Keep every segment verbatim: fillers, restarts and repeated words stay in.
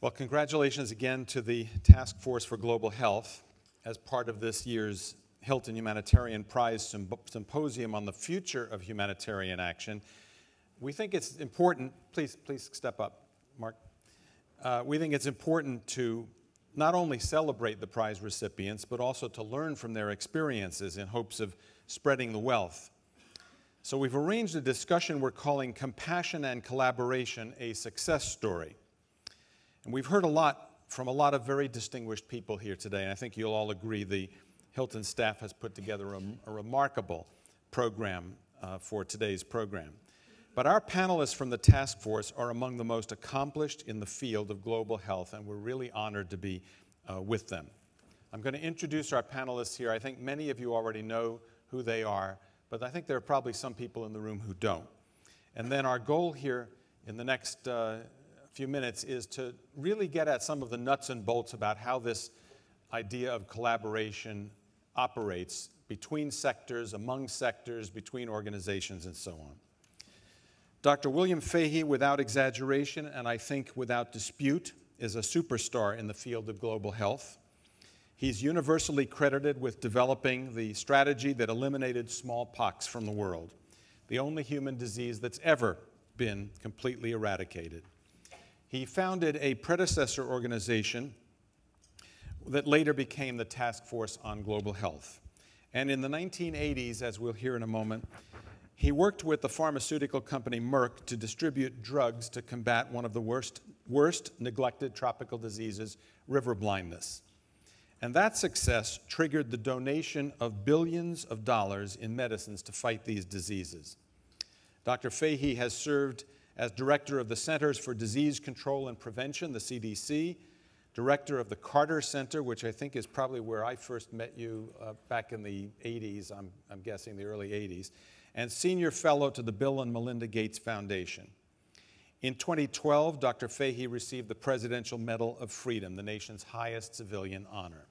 Well, congratulations again to the Task Force for Global Health as part of this year's Hilton Humanitarian Prize Symp Symposium on the Future of Humanitarian Action. We think it's important, please, please step up, Mark. Uh, we think it's important to not only celebrate the prize recipients, but also to learn from their experiences in hopes of spreading the wealth. So we've arranged a discussion we're calling Compassion and Collaboration, a Success Story. And we've heard a lot from a lot of very distinguished people here today, and I think you'll all agree the Hilton staff has put together a, a remarkable program uh, for today's program. But our panelists from the task force are among the most accomplished in the field of global health, and we're really honored to be uh, with them. I'm going to introduce our panelists here. I think many of you already know who they are, but I think there are probably some people in the room who don't. And then our goal here in the next uh, few minutes is to really get at some of the nuts and bolts about how this idea of collaboration operates between sectors, among sectors, between organizations, and so on. Doctor William Foege, without exaggeration, and I think without dispute, is a superstar in the field of global health. He's universally credited with developing the strategy that eliminated smallpox from the world, the only human disease that's ever been completely eradicated. He founded a predecessor organization that later became the Task Force on Global Health. And in the nineteen eighties, as we'll hear in a moment, he worked with the pharmaceutical company Merck to distribute drugs to combat one of the worst, worst neglected tropical diseases, river blindness. And that success triggered the donation of billions of dollars in medicines to fight these diseases. Doctor Foege has served as director of the Centers for Disease Control and Prevention, the C D C, director of the Carter Center, which I think is probably where I first met you uh, back in the eighties, I'm, I'm guessing the early eighties, and senior fellow to the Bill and Melinda Gates Foundation. In twenty twelve, Doctor Foege received the Presidential Medal of Freedom, the nation's highest civilian honor.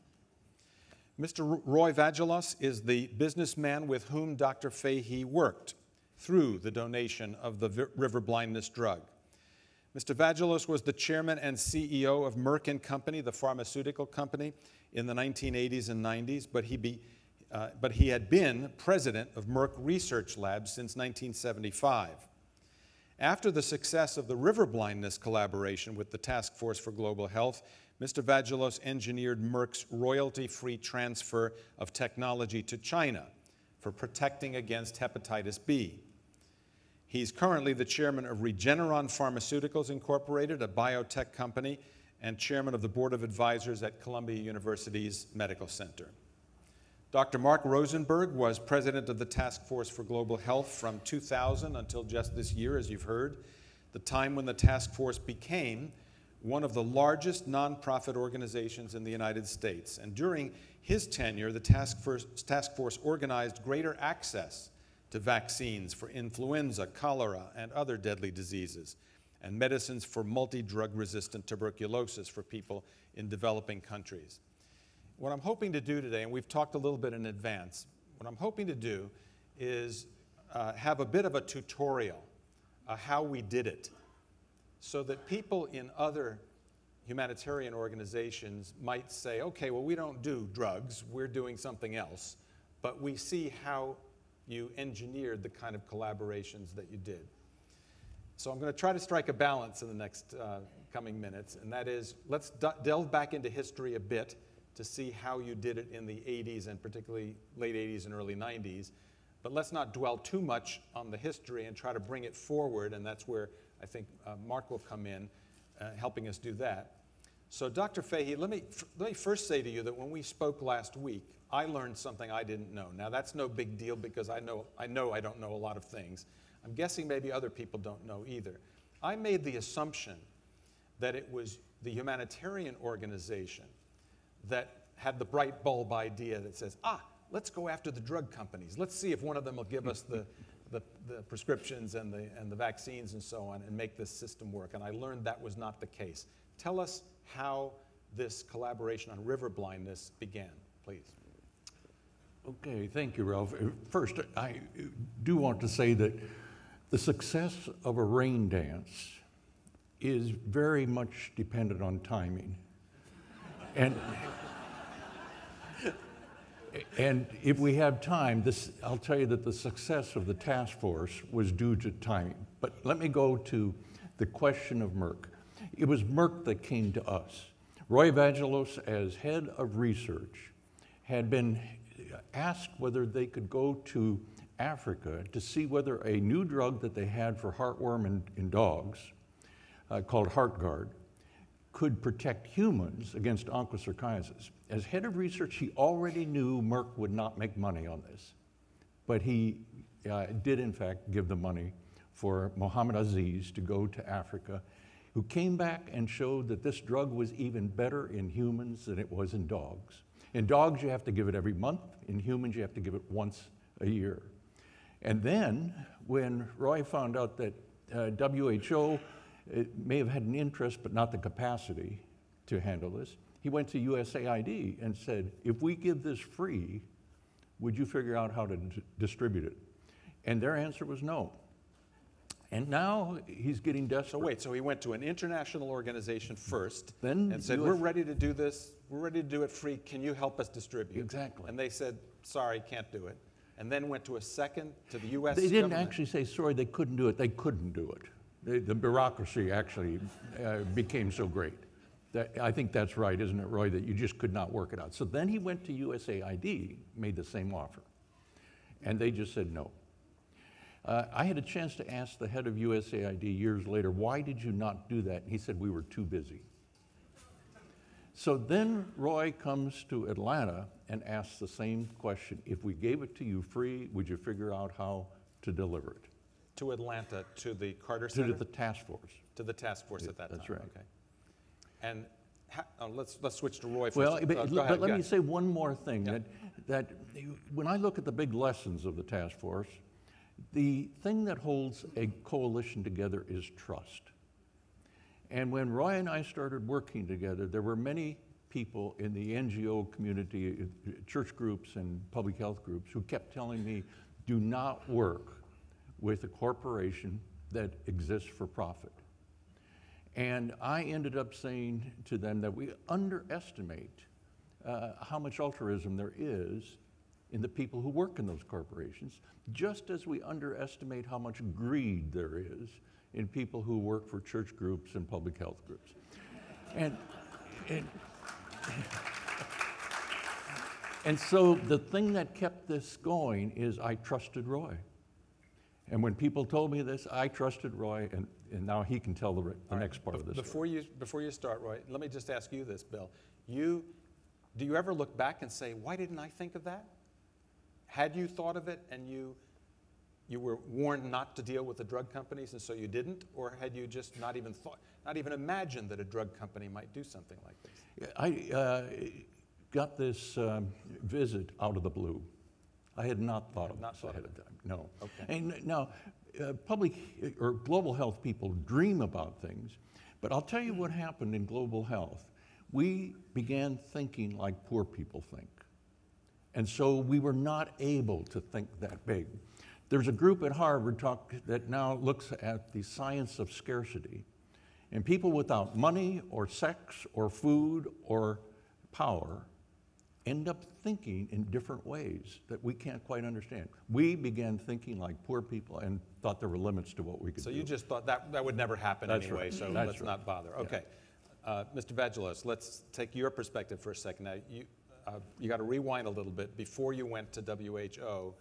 Mister Roy Vagelos is the businessman with whom Doctor Foege worked through the donation of the river blindness drug. Mister Vagelos was the chairman and C E O of Merck and Company, the pharmaceutical company, in the nineteen eighties and nineties, but he, be, uh, but he had been president of Merck Research Labs since nineteen seventy-five. After the success of the river blindness collaboration with the Task Force for Global Health, Mister Vagelos engineered Merck's royalty-free transfer of technology to China for protecting against hepatitis B. He's currently the chairman of Regeneron Pharmaceuticals Incorporated, a biotech company, and chairman of the board of advisors at Columbia University's Medical Center. Doctor Mark Rosenberg was president of the Task Force for Global Health from two thousand until just this year, as you've heard, the time when the task force became one of the largest nonprofit organizations in the United States. And during his tenure, the task force, task force organized greater access to vaccines for influenza, cholera, and other deadly diseases, and medicines for multi-drug resistant tuberculosis for people in developing countries. What I'm hoping to do today, and we've talked a little bit in advance, what I'm hoping to do is uh, have a bit of a tutorial of how we did it, so that people in other humanitarian organizations might say, okay, well, we don't do drugs, we're doing something else, but we see how you engineered the kind of collaborations that you did. So I'm going to try to strike a balance in the next uh, coming minutes, and that is, let's delve back into history a bit to see how you did it in the eighties and particularly late eighties and early nineties, but let's not dwell too much on the history and try to bring it forward, and that's where I think uh, Mark will come in, uh, helping us do that. So Doctor Foege, let me, let me first say to you that when we spoke last week, I learned something I didn't know. Now that's no big deal because I know, I know I don't know a lot of things. I'm guessing maybe other people don't know either. I made the assumption that it was the humanitarian organization that had the bright bulb idea that says, ah, let's go after the drug companies. Let's see if one of them will give us the, the, the prescriptions and the, and the vaccines and so on and make this system work. And I learned that was not the case. Tell us how this collaboration on river blindness began, please. Okay, thank you, Ralph. First, I do want to say that the success of a rain dance is very much dependent on timing. And, and if we have time, this, I'll tell you that the success of the task force was due to timing. But let me go to the question of Merck. It was Merck that came to us. Roy Vagelos, as head of research, had been asked whether they could go to Africa to see whether a new drug that they had for heartworm in, in dogs, uh, called HeartGuard, could protect humans against onchocerciasis. As head of research, he already knew Merck would not make money on this, but he uh, did in fact give the money for Mohammed Aziz to go to Africa, who came back and showed that this drug was even better in humans than it was in dogs. In dogs, you have to give it every month. In humans, you have to give it once a year. And then, when Roy found out that uh, W H O it may have had an interest but not the capacity to handle this, he went to U S A I D and said, if we give this free, would you figure out how to d distribute it? And their answer was no. And now he's getting desperate. So wait, so he went to an international organization first then and said, U S we're ready to do this, we're ready to do it free, can you help us distribute? Exactly. And they said, sorry, can't do it. And then went to a second, to the U S They didn't government. actually say, sorry, they couldn't do it. They couldn't do it. They, the bureaucracy actually uh, became so great. That, I think that's right, isn't it, Roy, that you just could not work it out. So then he went to U S A I D, made the same offer. And they just said no. Uh, I had a chance to ask the head of U S A I D years later, why did you not do that? And he said, we were too busy. So then Roy comes to Atlanta and asks the same question. If we gave it to you free, would you figure out how to deliver it? To Atlanta, to the Carter To Center? the task force. To the task force Yeah, at that that's time. right. Okay. And ha uh, let's, let's switch to Roy first. Well, Uh, but, go but ahead, let go me ahead. say one more thing, Yeah. that, that when I look at the big lessons of the task force, the thing that holds a coalition together is trust. And when Roy and I started working together, there were many people in the N G O community, church groups and public health groups, who kept telling me, do not work with a corporation that exists for profit. And I ended up saying to them that we underestimate uh, how much altruism there is in the people who work in those corporations, just as we underestimate how much greed there is in people who work for church groups and public health groups. And, and, and so the thing that kept this going is I trusted Roy. And when people told me this, I trusted Roy, and, and now he can tell the, the All next right. part of this. Before you, before you start, Roy, let me just ask you this, Bill. You, do you ever look back and say, why didn't I think of that? Had you thought of it and you, you were warned not to deal with the drug companies and so you didn't? Or had you just not even thought, not even imagined that a drug company might do something like this? I uh, got this um, visit out of the blue. I had not thought of not this thought ahead of of time, no. Okay. And now, uh, public or global health people dream about things, but I'll tell you what happened in global health. We began thinking like poor people think. And so we were not able to think that big. There's a group at Harvard talk that now looks at the science of scarcity. And people without money or sex or food or power end up thinking in different ways that we can't quite understand. We began thinking like poor people and thought there were limits to what we could So do. you just thought that, that would never happen That's anyway, right. so That's let's right. not bother. Okay. Uh, Mister Vagelos, let's take your perspective for a second. Now, you, uh, you got to rewind a little bit. Before you went to W H O,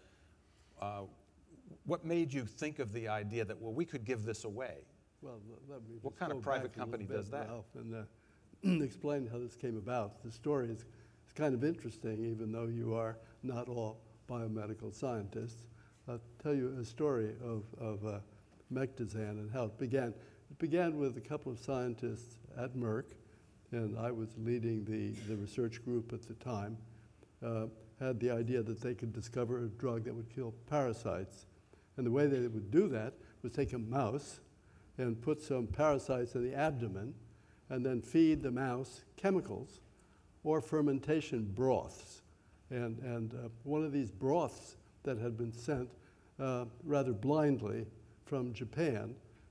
uh, what made you think of the idea that, well, we could give this away? Well, let me What just kind of go private back a company little does bit, that? Ralph, and uh, explain how this came about. The story is, is kind of interesting, even though you are not all biomedical scientists. I'll tell you a story of, of uh, Mectizan and how it began. It began with a couple of scientists at Merck, and I was leading the, the research group at the time, uh, had the idea that they could discover a drug that would kill parasites. And the way they would do that was take a mouse and put some parasites in the abdomen and then feed the mouse chemicals or fermentation broths. And, and uh, one of these broths that had been sent uh, rather blindly from Japan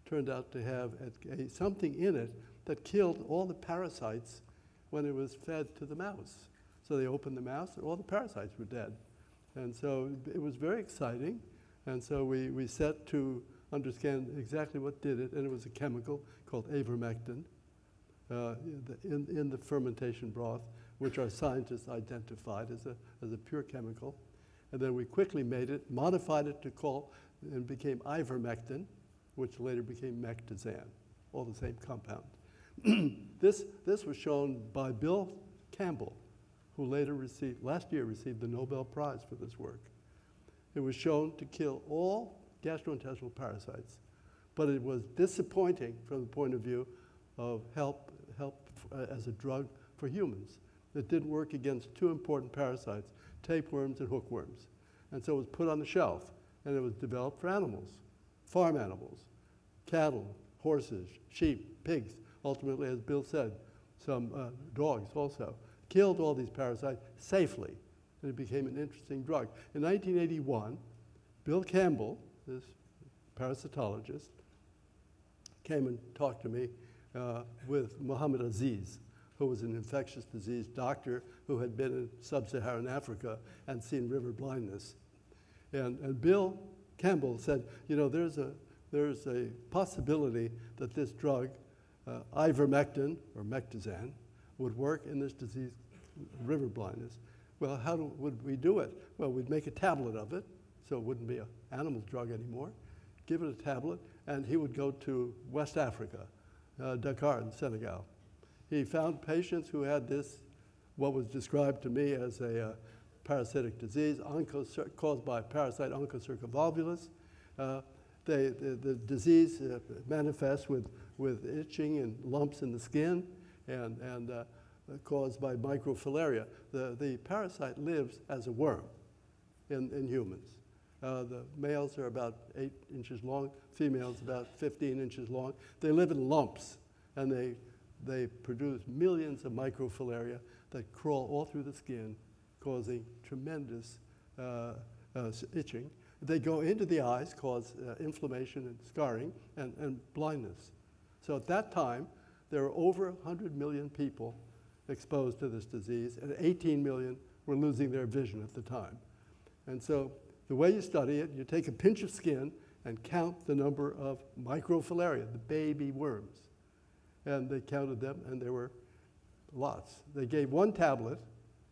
turned out to have a, a, something in it that killed all the parasites when it was fed to the mouse. So they opened the mouse, and all the parasites were dead. And so it was very exciting. And so we, we set to understand exactly what did it, and it was a chemical called ivermectin uh, in, in the fermentation broth, which our scientists identified as a, as a pure chemical. And then we quickly made it, modified it to call, and became ivermectin, which later became mectizan, all the same compound. this, this was shown by Bill Campbell, who later received, last year received the Nobel Prize for this work. It was shown to kill all gastrointestinal parasites, but it was disappointing from the point of view of help, help uh, as a drug for humans. It didn't work against two important parasites, tapeworms and hookworms. And so it was put on the shelf, and it was developed for animals, farm animals, cattle, horses, sheep, pigs, ultimately, as Bill said, some uh, dogs also. Killed all these parasites safely, and it became an interesting drug. In nineteen eighty-one, Bill Campbell, this parasitologist, came and talked to me uh, with Muhammad Aziz, who was an infectious disease doctor who had been in sub-Saharan Africa and seen river blindness. And, and Bill Campbell said, you know, there's a, there's a possibility that this drug, uh, ivermectin, or mectizan, would work in this disease, river blindness. Well, how do, would we do it? Well, we'd make a tablet of it, so it wouldn't be an animal drug anymore. Give it a tablet, and he would go to West Africa, uh, Dakar in Senegal. He found patients who had this, what was described to me as a uh, parasitic disease caused by a parasite Onchocerca uh, they, the, the disease uh, manifests with, with itching and lumps in the skin and, and uh, caused by microfilaria. The, the parasite lives as a worm in, in humans. Uh, the males are about eight inches long, females about fifteen inches long. They live in lumps, and they, they produce millions of microfilaria that crawl all through the skin, causing tremendous uh, uh, itching. They go into the eyes, cause uh, inflammation and scarring, and, and blindness. So at that time, there were over one hundred million people exposed to this disease, and eighteen million were losing their vision at the time. And so the way you study it, you take a pinch of skin and count the number of microfilaria, the baby worms. And they counted them, and there were lots. They gave one tablet,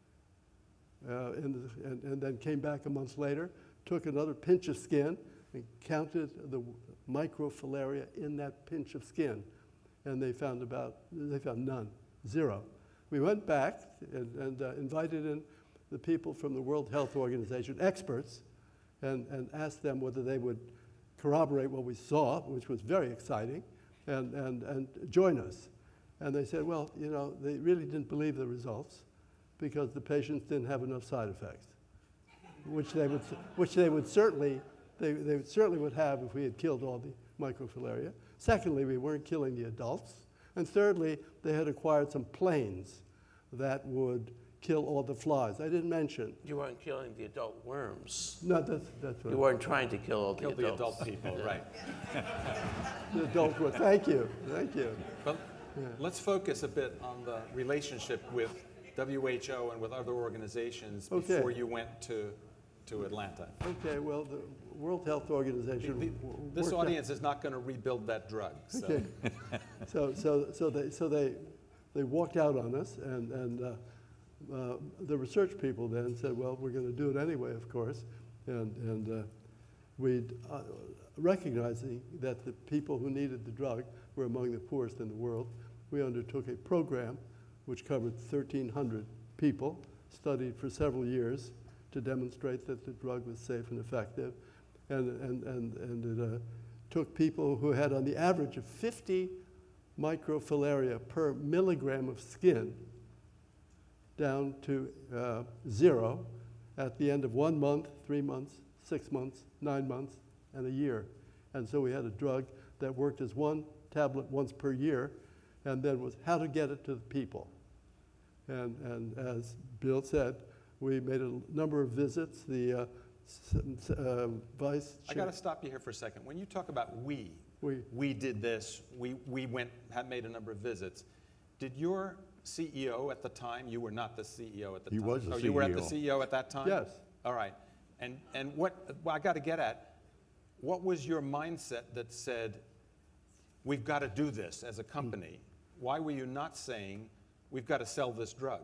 uh, in the, and, and then came back a month later, took another pinch of skin, and counted the microfilaria in that pinch of skin. And they found about, they found none, zero. We went back and, and uh, invited in the people from the World Health Organization, experts, and, and asked them whether they would corroborate what we saw, which was very exciting, and, and, and join us. And they said, well, you know, they really didn't believe the results because the patients didn't have enough side effects, which they would, which they would certainly, they, they would certainly would have if we had killed all the microfilaria. Secondly, we weren't killing the adults. And thirdly, they had acquired some planes that would kill all the flies. I didn't mention. You weren't killing the adult worms. No, that's, that's what You weren't trying to kill all the Kill the adults. adult people, right. the adults were. Thank you, thank you. But Yeah. let's focus a bit on the relationship with W H O and with other organizations Okay. before you went to, to Atlanta. Okay, well, the World Health Organization. The- w- This worked out- audience is not going to rebuild that drug. So. Okay. so, so, so they, so they, they walked out on us, and, and uh, uh, the research people then said, well, we're going to do it anyway, of course, and, and uh, we, uh, recognizing that the people who needed the drug were among the poorest in the world, we undertook a program which covered thirteen hundred people, studied for several years to demonstrate that the drug was safe and effective, and, and, and, and it uh, took people who had on the average of fifty microfilaria per milligram of skin down to uh, zero at the end of one month, three months, six months, nine months, and a year. And so we had a drug that worked as one tablet once per year, and then was how to get it to the people. And, and as Bill said, we made a number of visits. The uh, s- uh, vice I chair- got to stop you here for a second. When you talk about we, We, we did this, we, we went, had made a number of visits. Did your C E O at the time, you were not the C E O at the He time? was the Oh, you were at the C E O. C E O at that time? Yes. All right. And, and what, well, I got to get at, what was your mindset that said, we've got to do this as a company? Why were you not saying, we've got to sell this drug?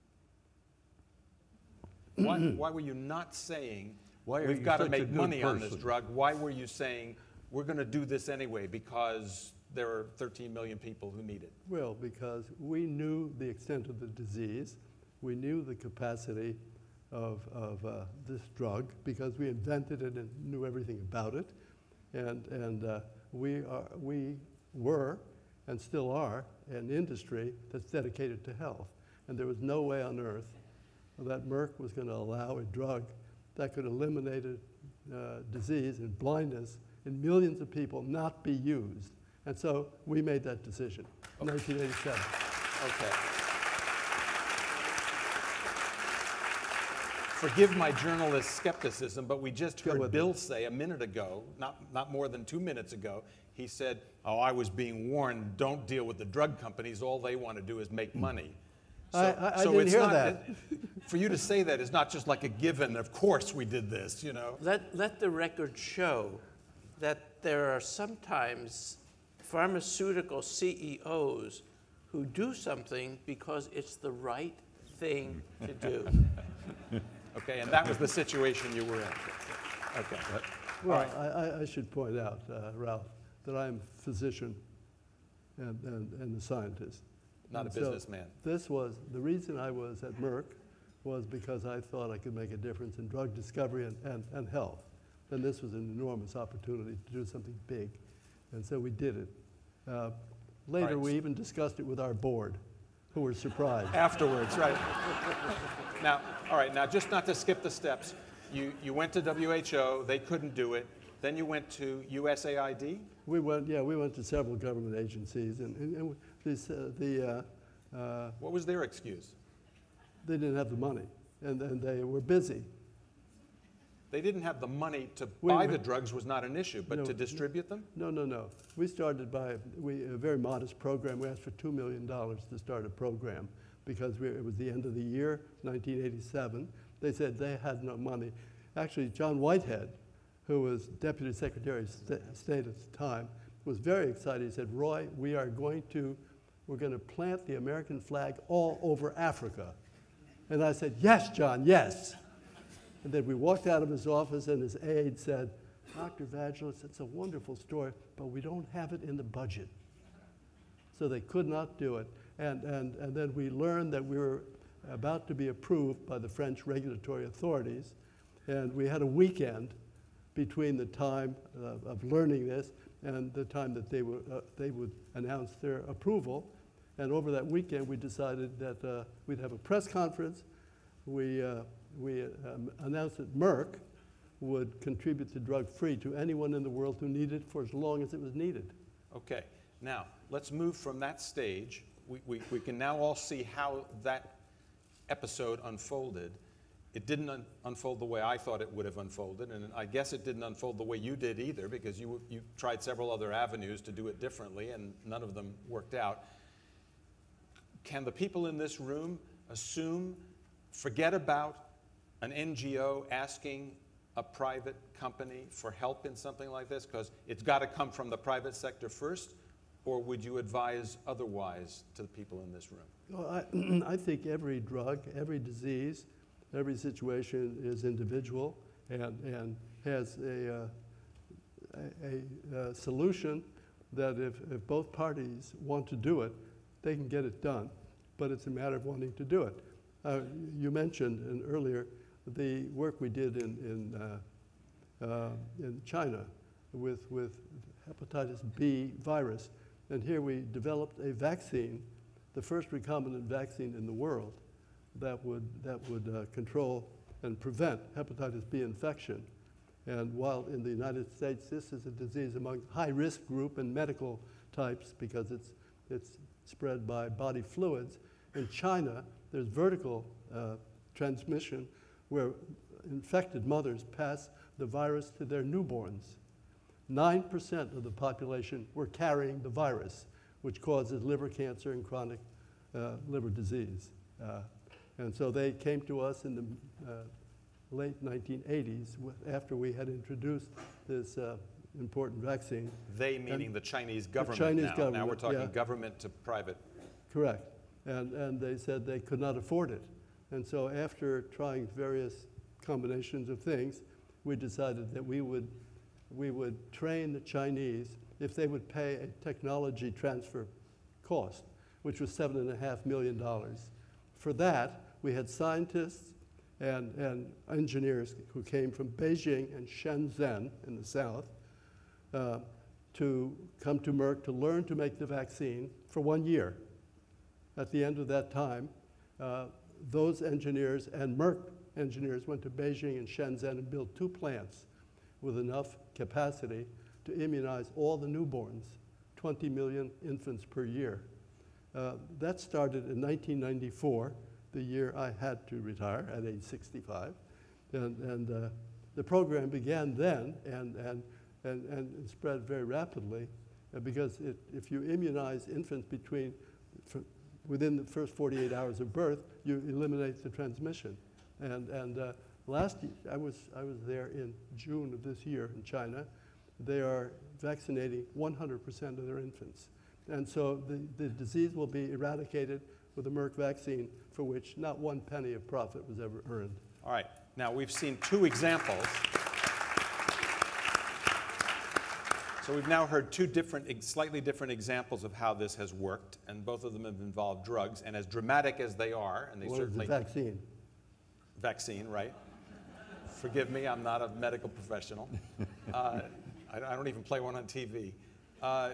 Why, why were you not saying, Why are we've you got to such a make good money on this person? drug? Why were you saying, we're going to do this anyway because there are thirteen million people who need it? well, because we knew the extent of the disease. We knew the capacity of, of uh, this drug because we invented it and knew everything about it. And, and uh, we, are, we were and still are an industry that's dedicated to health. And there was no way on earth that Merck was going to allow a drug that could eliminate a uh, disease and blindness in millions of people not be used. And so we made that decision in nineteen eighty-seven. Okay. Forgive my journalist skepticism, but we just Go heard with Bill it. say a minute ago, not, not more than two minutes ago, he said, oh, I was being warned, don't deal with the drug companies, all they want to do is make money. So, I- I- I so didn't it's hear not, that. For you to say that is not just like a given, of course we did this, you know? Let, let the record show that there are sometimes pharmaceutical C E Os who do something because it's the right thing to do. Okay, and that was the situation you were in. Okay. Well, All right. I, I- I should point out, uh, Ralph, that I'm a physician and, and, and a scientist. Not a And so businessman. This was, the reason I was at Merck was because I thought I could make a difference in drug discovery and, and, and health. And this was an enormous opportunity to do something big. And so we did it. Uh, later, right. we even discussed it with our board, who were surprised. Afterwards, right. Now, all right, now just not to skip the steps, you, you went to W H O, they couldn't do it, then you went to U S A I D? We went, yeah, we went to several government agencies, and, and, and this, uh, the, uh, uh, What was their excuse? they didn't have the money, and, and they were busy. They didn't have the money to We- buy we- the drugs was not an issue, but No, to no. distribute them? No, no, no. We started by we, a very modest program. We asked for two million dollars to start a program because we, it was the end of the year, nineteen eighty-seven. They said they had no money. Actually, John Whitehead, who was Deputy Secretary of Sta- State at the time, was very excited. He said, Roy, we are going to, we're going to plant the American flag all over Africa. And I said, yes, John, yes. And then we walked out of his office, and his aide said, Doctor Vagelos, it's a wonderful story, but we don't have it in the budget. So they could not do it. And, and, and then we learned that we were about to be approved by the French regulatory authorities. And we had a weekend between the time uh, of learning this and the time that they, were, uh, they would announce their approval. And over that weekend, we decided that uh, we'd have a press conference. We, uh, we um, announced that Merck would contribute the drug free to anyone in the world who needed it for as long as it was needed. Okay, now let's move from that stage. We, we, we can now all see how that episode unfolded. It didn't un unfold the way I thought it would have unfolded, and I guess it didn't unfold the way you did either, because you, you tried several other avenues to do it differently, and none of them worked out. Can the people in this room assume, forget about an N G O asking a private company for help in something like this, because it's got to come from the private sector first, or would you advise otherwise to the people in this room? Well, I, I think every drug, every disease, every situation is individual and, and has a, uh, a, a, a solution that if, if both parties want to do it, they can get it done. But it's a matter of wanting to do it. Uh, you mentioned in earlier the work we did in, in, uh, uh, in China with, with hepatitis B virus. And here we developed a vaccine, the first recombinant vaccine in the world that would, that would uh, control and prevent hepatitis B infection. And while in the United States, this is a disease among high-risk group and medical types because it's, it's spread by body fluids. In China, there's vertical uh, transmission where infected mothers pass the virus to their newborns. nine percent of the population were carrying the virus, which causes liver cancer and chronic uh, liver disease. Uh, and so they came to us in the uh, late nineteen eighties after we had introduced this uh, important vaccine. They meaning And the Chinese government the Chinese now. government, Now we're talking yeah. government to private. Correct. And, and they said they could not afford it. And so after trying various combinations of things, we decided that we would, we would train the Chinese if they would pay a technology transfer cost, which was seven and a half million dollars. For that, we had scientists and, and engineers who came from Beijing and Shenzhen in the south uh, to come to Merck to learn to make the vaccine for one year. At the end of that time, uh, those engineers and Merck engineers went to Beijing and Shenzhen and built two plants with enough capacity to immunize all the newborns, twenty million infants per year. Uh, that started in nineteen ninety-four, the year I had to retire at age sixty-five. And, and uh, the program began then and, and, and, and spread very rapidly uh, because it, if you immunize infants between, for, within the first forty-eight hours of birth, you eliminate the transmission. And, and uh, last year, I was, I was there in June of this year in China. They are vaccinating one hundred percent of their infants. And so the, the disease will be eradicated with the Merck vaccine, for which not one penny of profit was ever earned. All right. Now, we've seen two examples. So we've now heard two different, slightly different examples of how this has worked, and both of them have involved drugs. And as dramatic as they are, and they One certainly... is the vaccine. Vaccine, right? Forgive me, I'm not a medical professional. Uh, I, I don't even play one on T V. Uh,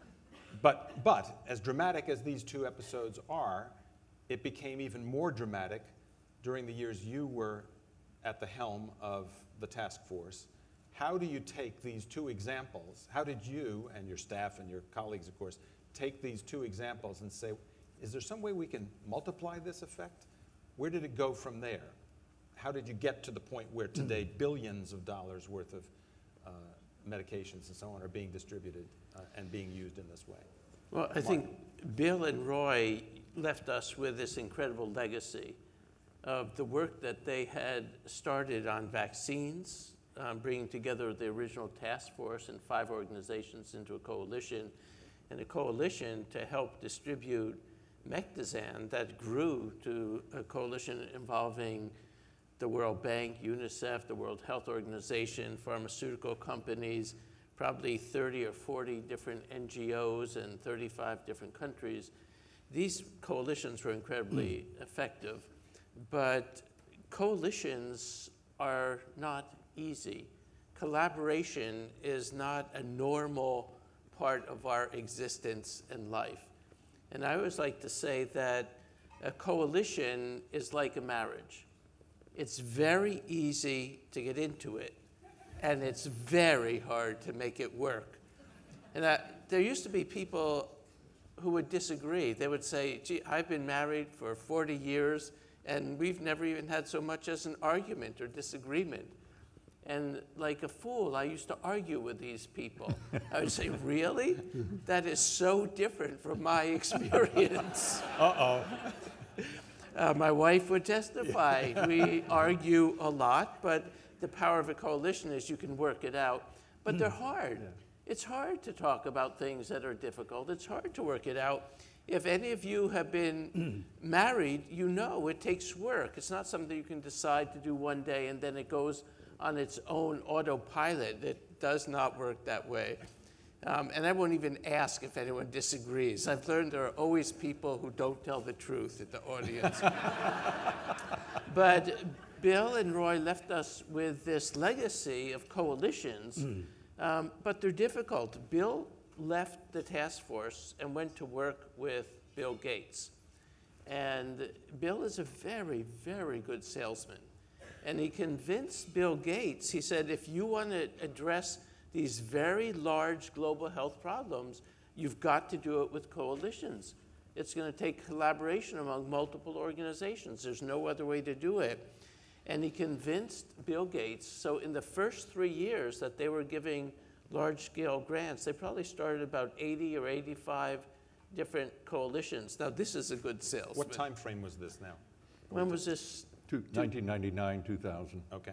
but, but as dramatic as these two episodes are, it became even more dramatic during the years you were at the helm of the task force. How do you take these two examples? How did you and your staff and your colleagues, of course, take these two examples and say, is there some way we can multiply this effect? Where did it go from there? How did you get to the point where today billions of dollars worth of uh, medications and so on are being distributed uh, and being used in this way? Well, I think Bill and Roy left us with this incredible legacy of the work that they had started on vaccines, um, bringing together the original task force and five organizations into a coalition, and a coalition to help distribute Mectizan that grew to a coalition involving the World Bank, UNICEF, the World Health Organization, pharmaceutical companies, probably thirty or forty different N G Os in thirty-five different countries. These coalitions were incredibly mm. effective, but coalitions are not easy. Collaboration is not a normal part of our existence in life. And I always like to say that a coalition is like a marriage. It's very easy to get into it, and it's very hard to make it work. And I, there used to be people who would disagree. They would say, gee, I've been married for forty years, and we've never even had so much as an argument or disagreement. And like a fool, I used to argue with these people. I would say, really? That is so different from my experience. Uh-oh. Uh, my wife would testify. We argue a lot, but the power of a coalition is you can work it out. But they're hard. Yeah. It's hard to talk about things that are difficult. It's hard to work it out. If any of you have been married, you know it takes work. It's not something you can decide to do one day and then it goes on its own autopilot. It does not work that way. Um, and I won't even ask if anyone disagrees. I've learned there are always people who don't tell the truth in the audience. But Bill and Roy left us with this legacy of coalitions, mm. um, but they're difficult. Bill left the task force and went to work with Bill Gates. And Bill is a very, very good salesman. And he convinced Bill Gates, he said, if you want to address these very large global health problems, you've got to do it with coalitions. It's going to take collaboration among multiple organizations. There's no other way to do it. And he convinced Bill Gates, so in the first three years that they were giving large-scale grants. They probably started about eighty or eighty-five different coalitions. Now, this is a good salesman. What time frame was this now? When was this? Two, nineteen ninety-nine, two thousand. Okay.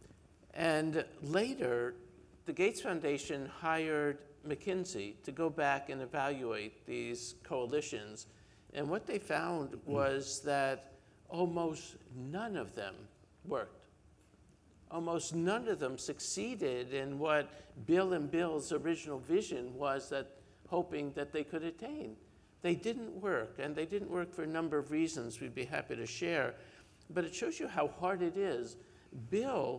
And later, the Gates Foundation hired McKinsey to go back and evaluate these coalitions. And what they found was that almost none of them worked. Almost none of them succeeded in what Bill and Bill's original vision was, that hoping that they could attain. They didn't work, and they didn't work for a number of reasons we'd be happy to share. But it shows you how hard it is. Bill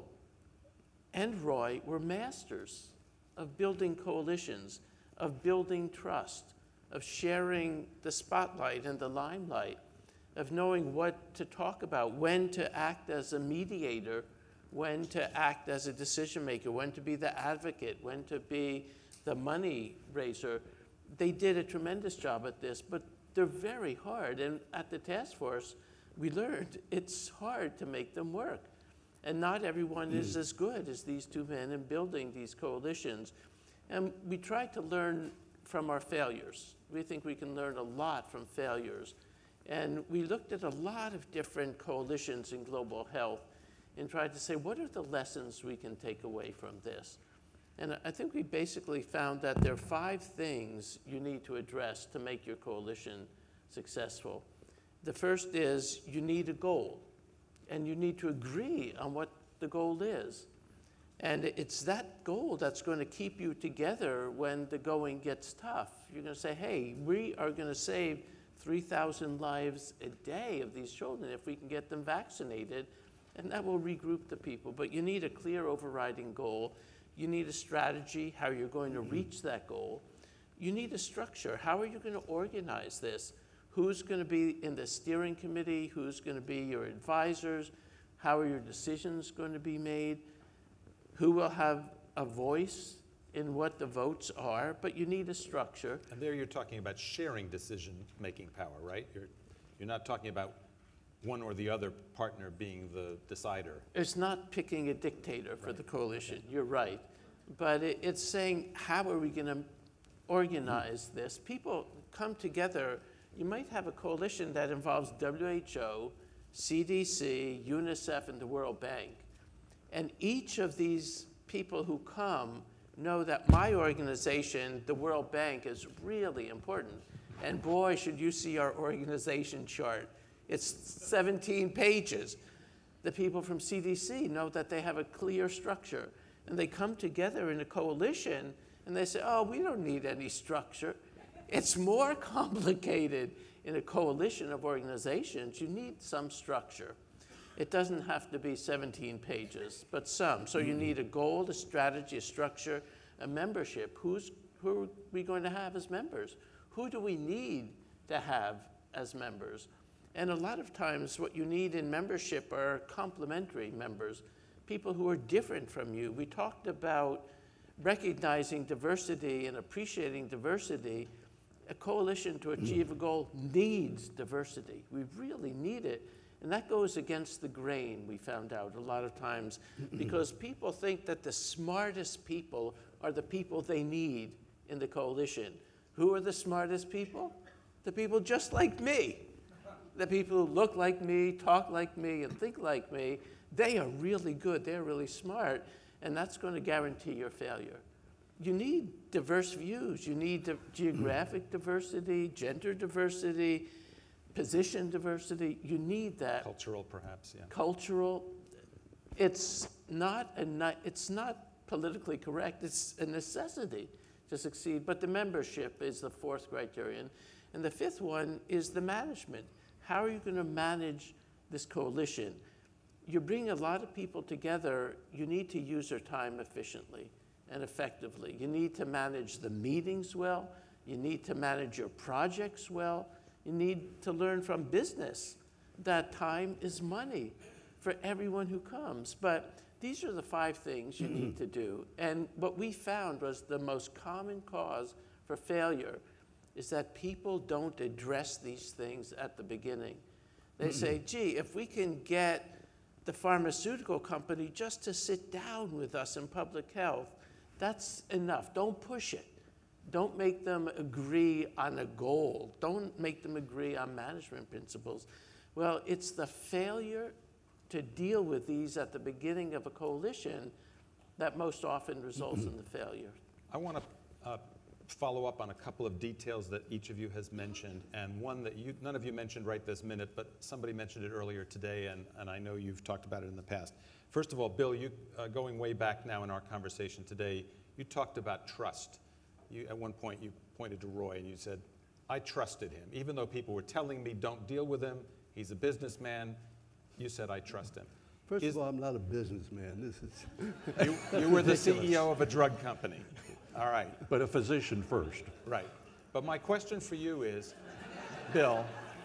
and Roy were masters of building coalitions, of building trust, of sharing the spotlight and the limelight, of knowing what to talk about, when to act as a mediator, when to act as a decision maker, when to be the advocate, when to be the money raiser. They did a tremendous job at this, but they're very hard. And at the task force, we learned it's hard to make them work. And not everyone mm. is as good as these two men in building these coalitions. And we tried to learn from our failures. We think we can learn a lot from failures. And we looked at a lot of different coalitions in global health and tried to say, what are the lessons we can take away from this? And I think we basically found that there are five things you need to address to make your coalition successful. The first is you need a goal, and you need to agree on what the goal is. And it's that goal that's going to keep you together when the going gets tough. You're going to say, hey, we are going to save three thousand lives a day of these children if we can get them vaccinated, and that will regroup the people. But you need a clear overriding goal. You need a strategy, how you're going to reach that goal. You need a structure. How are you going to organize this? Who's going to be in the steering committee? Who's going to be your advisors? How are your decisions going to be made? Who will have a voice in what the votes are? But you need a structure. And there you're talking about sharing decision-making power, right? You're, you're not talking about one or the other partner being the decider. It's not picking a dictator for right. the coalition. Okay. You're right. But it, it's saying, how are we going to organize mm-hmm. this? People come together. You might have a coalition that involves W H O, C D C, UNICEF, and the World Bank. And each of these people who come know that my organization, the World Bank, is really important. And boy, should you see our organization chart. It's seventeen pages. The people from C D C know that they have a clear structure. And they come together in a coalition, and they say, oh, we don't need any structure. It's more complicated in a coalition of organizations. You need some structure. It doesn't have to be seventeen pages, but some. So you need a goal, a strategy, a structure, a membership. Who's, who are we going to have as members? Who do we need to have as members? And a lot of times what you need in membership are complementary members, people who are different from you. We talked about recognizing diversity and appreciating diversity. A coalition to achieve a goal needs diversity. We really need it. And that goes against the grain, we found out a lot of times, because people think that the smartest people are the people they need in the coalition. Who are the smartest people? The people just like me. The people who look like me, talk like me, and think like me. They are really good. They're really smart. And that's going to guarantee your failure. You need diverse views. You need di- geographic diversity, gender diversity, position diversity. You need that. Cultural, perhaps, yeah. Cultural. It's not, a, it's not politically correct. It's a necessity to succeed. But the membership is the fourth criterion. And the fifth one is the management. How are you going to manage this coalition? You bring a lot of people together. You need to use their time efficiently and effectively. You need to manage the meetings well. You need to manage your projects well. You need to learn from business that time is money for everyone who comes. But these are the five things you need to do. And what we found was the most common cause for failure is that people don't address these things at the beginning. They say, gee, if we can get the pharmaceutical company just to sit down with us in public health, That's enough. Don't push it. Don't make them agree on a goal. Don't make them agree on management principles. Well, it's the failure to deal with these at the beginning of a coalition that most often results in the failure. I want to uh, follow up on a couple of details that each of you has mentioned, and one that you, none of you mentioned right this minute, but somebody mentioned it earlier today, and, and I know you've talked about it in the past. First of all, Bill, you, uh, going way back now in our conversation today, you talked about trust. You, at one point, you pointed to Roy and you said, I trusted him. Even though people were telling me don't deal with him, he's a businessman, you said I trust him. First Is, of all, I'm not a businessman. This is you, you were the C E O of a drug company. All right. But a physician first. Right. But my question for you is, Bill,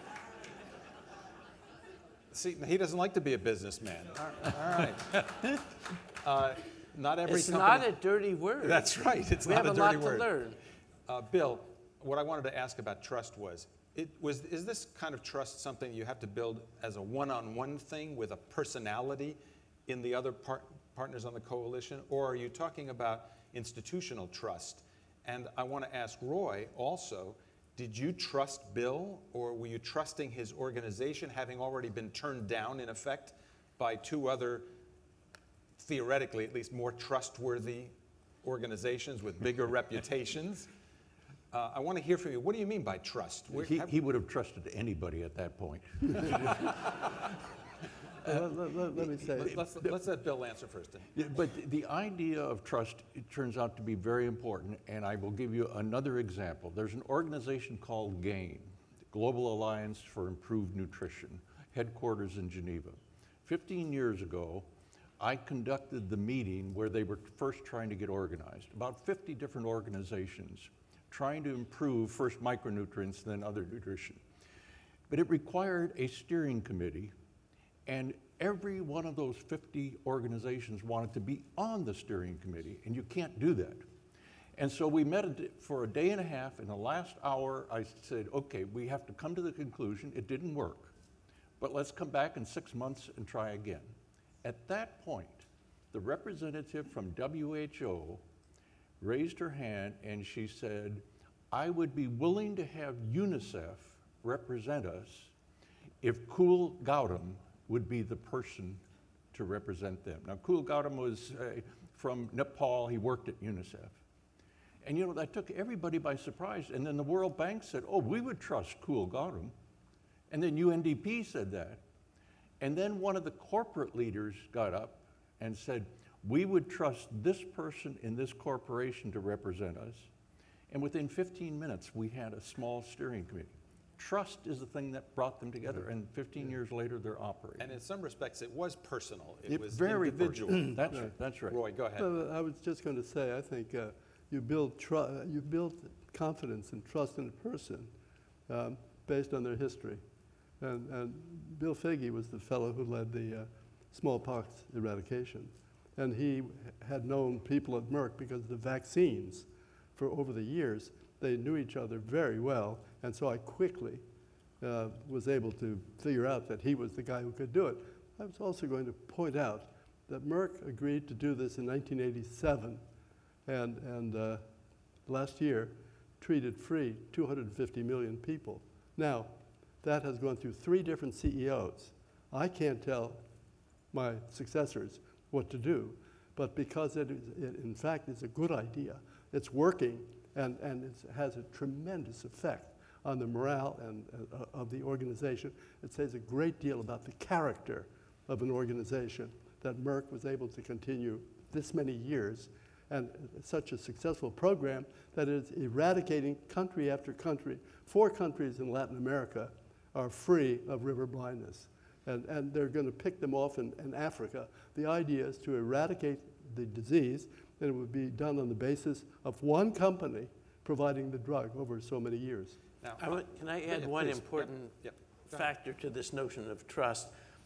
see, he doesn't like to be a businessman. All right. Uh, not every It's company. not a dirty word. That's right. It's we not have a a dirty lot word. to learn. Uh, Bill, what I wanted to ask about trust was, it was, is this kind of trust something you have to build as a one-on-one thing with a personality in the other par partners on the coalition, or are you talking about institutional trust? And I want to ask Roy also, did you trust Bill, or were you trusting his organization, having already been turned down, in effect, by two other, theoretically at least, more trustworthy organizations with bigger reputations? Uh, I want to hear from you. What do you mean by trust? Where, He, have, he would have trusted anybody at that point. Uh, let, let- let me say, let's, let's let Bill answer first. Yeah, But the idea of trust, it turns out to be very important, and I will give you another example. There's an organization called GAIN, Global Alliance for Improved Nutrition, headquarters in Geneva. Fifteen years ago, I conducted the meeting where they were first trying to get organized. About fifty different organizations trying to improve first micronutrients, then other nutrition. But it required a steering committee, and every one of those fifty organizations wanted to be on the steering committee, and you can't do that. And so we met for a day and a half. In the last hour, I said, okay, we have to come to the conclusion it didn't work, but let's come back in six months and try again. At that point, the representative from W H O raised her hand and she said, I would be willing to have UNICEF represent us if Kul Gautam would be the person to represent them. Now, Kul Gautam was uh, from Nepal. He worked at UNICEF. And you know, that took everybody by surprise. And then the World Bank said, oh, we would trust Kul Gautam. And then U N D P said that. And then one of the corporate leaders got up and said, we would trust this person in this corporation to represent us. And within fifteen minutes, we had a small steering committee. Trust is the thing that brought them together, and fifteen years later, they're operating. And in some respects, it was personal. It, It was very individual. personal. That's right. That's right. Roy, go ahead. well, I was just going to say, I think uh, you build tru- you build confidence and trust in a person um, based on their history. And, and Bill Foege was the fellow who led the uh, smallpox eradication. And he had known people at Merck because the vaccines, for over the years, they knew each other very well. And so I quickly uh, was able to figure out that he was the guy who could do it. I was also going to point out that Merck agreed to do this in nineteen eighty-seven, and, and uh, last year treated free two hundred fifty million people. Now, that has gone through three different C E Os. I can't tell my successors what to do, but because it, is, it in fact is a good idea, it's working, and, and it has a tremendous effect on the morale and, uh, of the organization. It says a great deal about the character of an organization that Merck was able to continue this many years, and such a successful program that is eradicating country after country. Four countries in Latin America are free of river blindness, and, and they're going to pick them off in, in Africa. The idea is to eradicate the disease, and it would be done on the basis of one company providing the drug over so many years. Now, I want, can I yeah, add yeah, one please. important Yep, yep. Go ahead. factor to this notion of trust?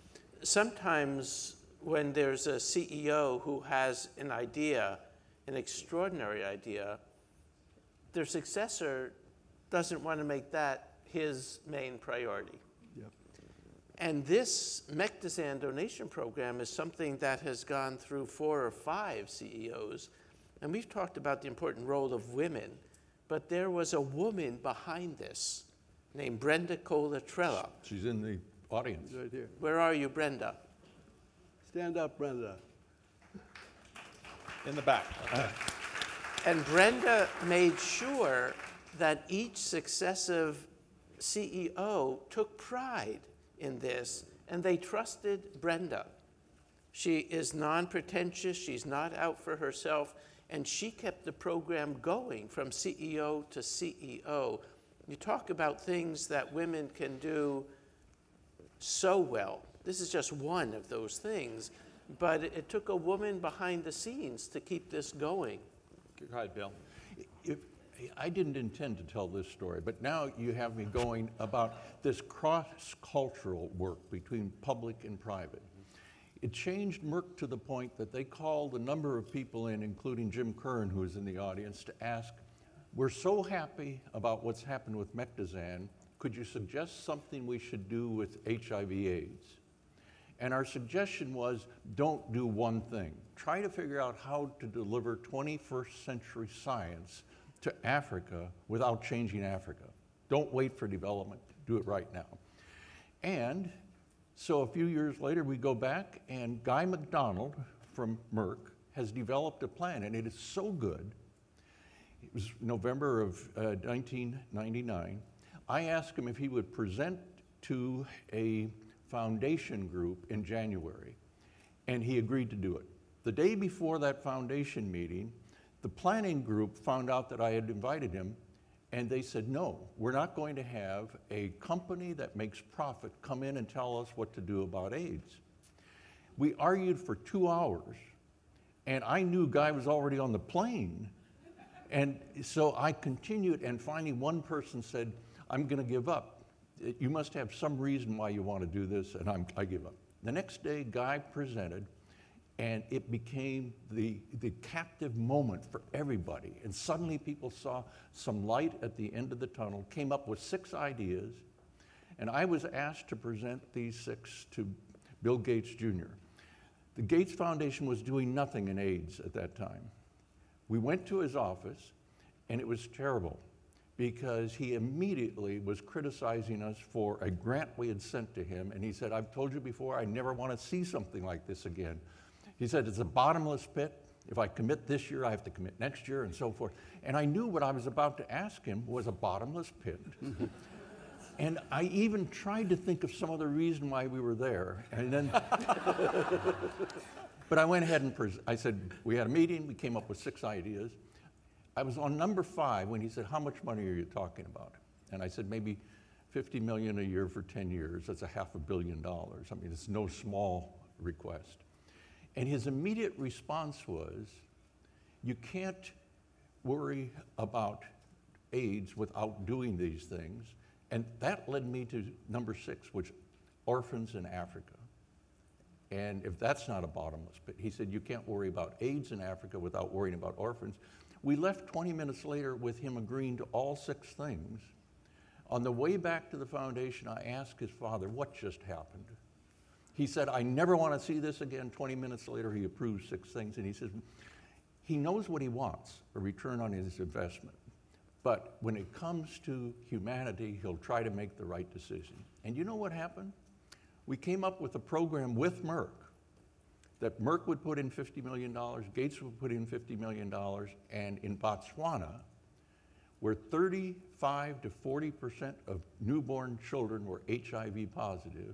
Sometimes when there's a C E O who has an idea, an extraordinary idea, their successor doesn't want to make that his main priority. Yep. And this Mectizan donation program is something that has gone through four or five C E Os, And we've talked about the important role of women, but there was a woman behind this named Brenda Colatrella. She's in the audience. Right here. Where are you, Brenda? Stand up, Brenda. In the back. Okay. And Brenda made sure that each successive C E O took pride in this, and they trusted Brenda. She is non-pretentious, she's not out for herself, and she kept the program going from C E O to C E O. You talk about things that women can do so well. This is just one of those things, but it, it took a woman behind the scenes to keep this going. Go ahead, Bill. If, I didn't intend to tell this story, but now you have me going about this cross-cultural work between public and private. It changed Merck to the point that they called a number of people in, including Jim Curran, who is in the audience, to ask, we're so happy about what's happened with Mectizan, could you suggest something we should do with H I V AIDS? And our suggestion was, don't do one thing. Try to figure out how to deliver twenty-first century science to Africa without changing Africa. Don't wait for development, do it right now. And so a few years later, we go back, and Guy McDonald from Merck has developed a plan, and it is so good. It was November of uh, nineteen ninety-nine. I asked him if he would present to a foundation group in January, and he agreed to do it. The day before that foundation meeting, the planning group found out that I had invited him, and they said, no, we're not going to have a company that makes profit come in and tell us what to do about AIDS. We argued for two hours, and I knew Guy was already on the plane, and so I continued, and finally one person said, I'm going to give up. You must have some reason why you want to do this, and I'm, I give up. The next day, Guy presented, and it became the, the captive moment for everybody. And suddenly people saw some light at the end of the tunnel, came up with six ideas, and I was asked to present these six to Bill Gates Junior The Gates Foundation was doing nothing in AIDS at that time. We went to his office, and it was terrible, because he immediately was criticizing us for a grant we had sent to him, and he said, I've told you before, I never want to see something like this again. He said, it's a bottomless pit. If I commit this year, I have to commit next year, and so forth. And I knew what I was about to ask him was a bottomless pit. And I even tried to think of some other reason why we were there. And then, but I went ahead and pres I said, we had a meeting, we came up with six ideas. I was on number five when he said, how much money are you talking about? And I said, maybe fifty million a year for ten years. That's a half a billion dollars. I mean, it's no small request. And his immediate response was, you can't worry about AIDS without doing these things. And that led me to number six, which orphans in Africa. And if that's not a bottomless pit, he said, you can't worry about AIDS in Africa without worrying about orphans. We left twenty minutes later with him agreeing to all six things. On the way back to the foundation, I asked his father, what just happened? He said, I never want to see this again. twenty minutes later, he approved six things. And he says, he knows what he wants, a return on his investment. But when it comes to humanity, he'll try to make the right decision. And you know what happened? We came up with a program with Merck that Merck would put in fifty million dollars, Gates would put in fifty million dollars, and in Botswana, where thirty-five to forty percent of newborn children were H I V positive,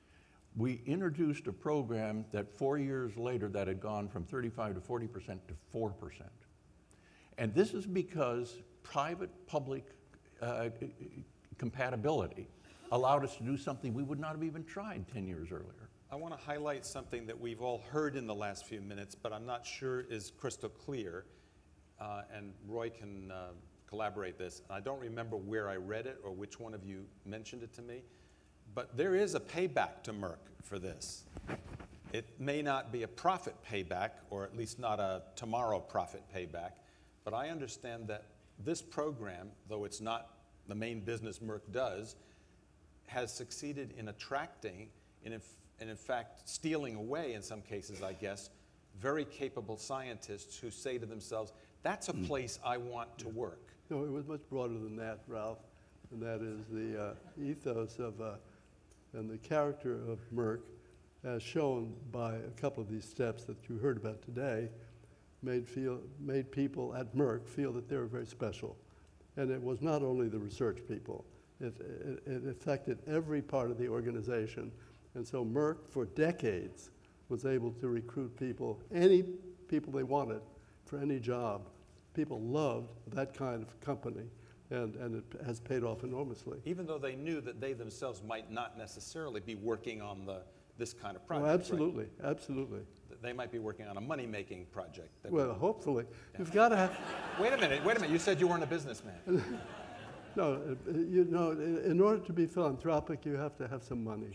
we introduced a program that four years later that had gone from thirty-five to forty percent to four percent. And this is because private-public uh, compatibility allowed us to do something we would not have even tried ten years earlier. I want to highlight something that we've all heard in the last few minutes, but I'm not sure is crystal clear, uh, and Roy can uh, collaborate this. I don't remember where I read it or which one of you mentioned it to me, but there is a payback to Merck for this. It may not be a profit payback, or at least not a tomorrow profit payback, but I understand that this program, though it's not the main business Merck does, has succeeded in attracting and, if, and in fact stealing away in some cases, I guess, very capable scientists who say to themselves, that's a place I want to work. No, it was much broader than that, Ralph, and that is the uh, ethos of uh, and the character of Merck, as shown by a couple of these steps that you heard about today, made, feel, made people at Merck feel that they were very special. And it was not only the research people, it, it, it affected every part of the organization. And so Merck, for decades, was able to recruit people, any people they wanted, for any job. People loved that kind of company, and, and it has paid off enormously. Even though they knew that they themselves might not necessarily be working on the, this kind of project. Oh, absolutely, right? absolutely. They might be working on a money-making project. That Well, would, hopefully. yeah. You've got to have... Wait a minute, wait a minute. You said you weren't a businessman. No, uh, you know, in, in order to be philanthropic, you have to have some money.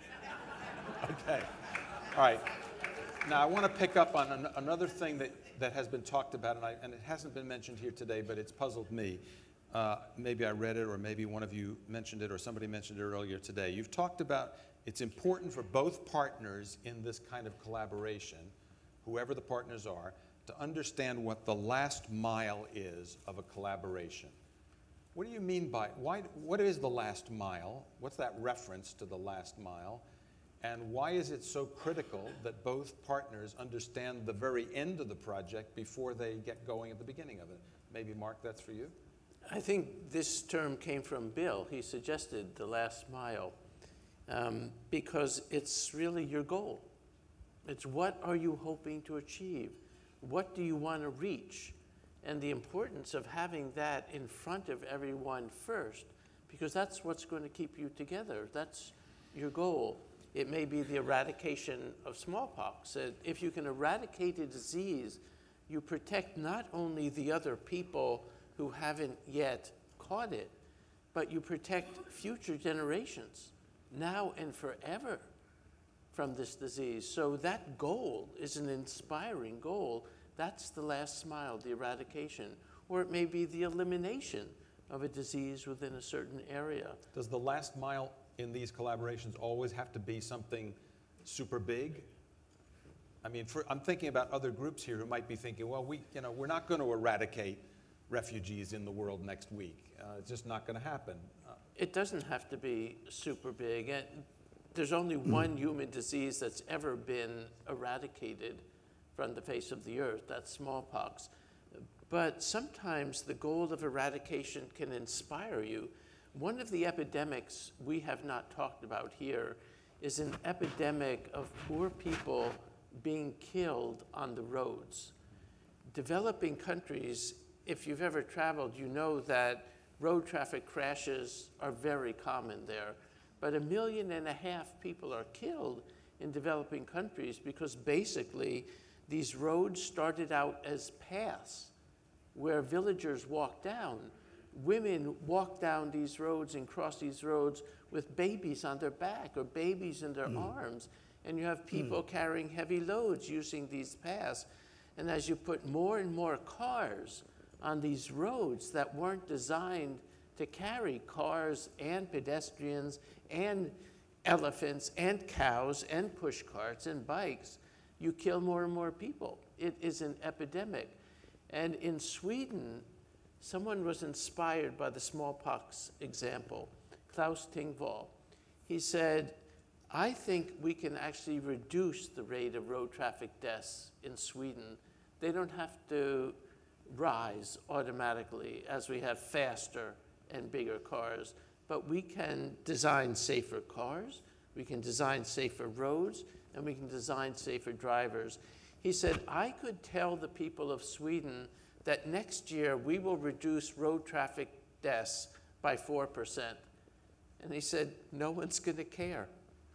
Okay. All right. Now, I want to pick up on an, another thing that, that has been talked about, and, I, and it hasn't been mentioned here today, but it's puzzled me. Uh, maybe I read it, or maybe one of you mentioned it, or somebody mentioned it earlier today. You've talked about it's important for both partners in this kind of collaboration, whoever the partners are, to understand what the last mile is of a collaboration. What do you mean by, why, what is the last mile? What's that reference to the last mile? And why is it so critical that both partners understand the very end of the project before they get going at the beginning of it? Maybe, Mark, that's for you? I think this term came from Bill. He suggested the last mile um, because it's really your goal. It's what are you hoping to achieve? What do you want to reach? And the importance of having that in front of everyone first, because that's what's going to keep you together. That's your goal. It may be the eradication of smallpox. If you can eradicate a disease, you protect not only the other people who haven't yet caught it, but you protect future generations, now and forever, from this disease. So that goal is an inspiring goal. That's the last mile, the eradication. Or it may be the elimination of a disease within a certain area. Does the last mile in these collaborations always have to be something super big? I mean, for, I'm thinking about other groups here who might be thinking, well, we, you know, we're not going to eradicate refugees in the world next week. Uh, it's just not going to happen. Uh, It doesn't have to be super big. And there's only one human disease that's ever been eradicated from the face of the earth, that's smallpox. But sometimes the goal of eradication can inspire you. One of the epidemics we have not talked about here is an epidemic of poor people being killed on the roads. Developing countries, if you've ever traveled, you know that road traffic crashes are very common there. But a million and a half people are killed in developing countries because basically these roads started out as paths where villagers walked down. Women walk down these roads and cross these roads with babies on their back or babies in their mm. arms. And you have people mm. carrying heavy loads using these paths. And as you put more and more cars on these roads that weren't designed to carry cars and pedestrians and elephants and cows and push carts and bikes, you kill more and more people. It is an epidemic. And in Sweden, someone was inspired by the smallpox example, Klaus Tingvall. He said, I think we can actually reduce the rate of road traffic deaths in Sweden. They don't have to rise automatically as we have faster and bigger cars, but we can design safer cars, we can design safer roads, and we can design safer drivers. He said, I could tell the people of Sweden that next year we will reduce road traffic deaths by four percent. And he said, no one's going to care.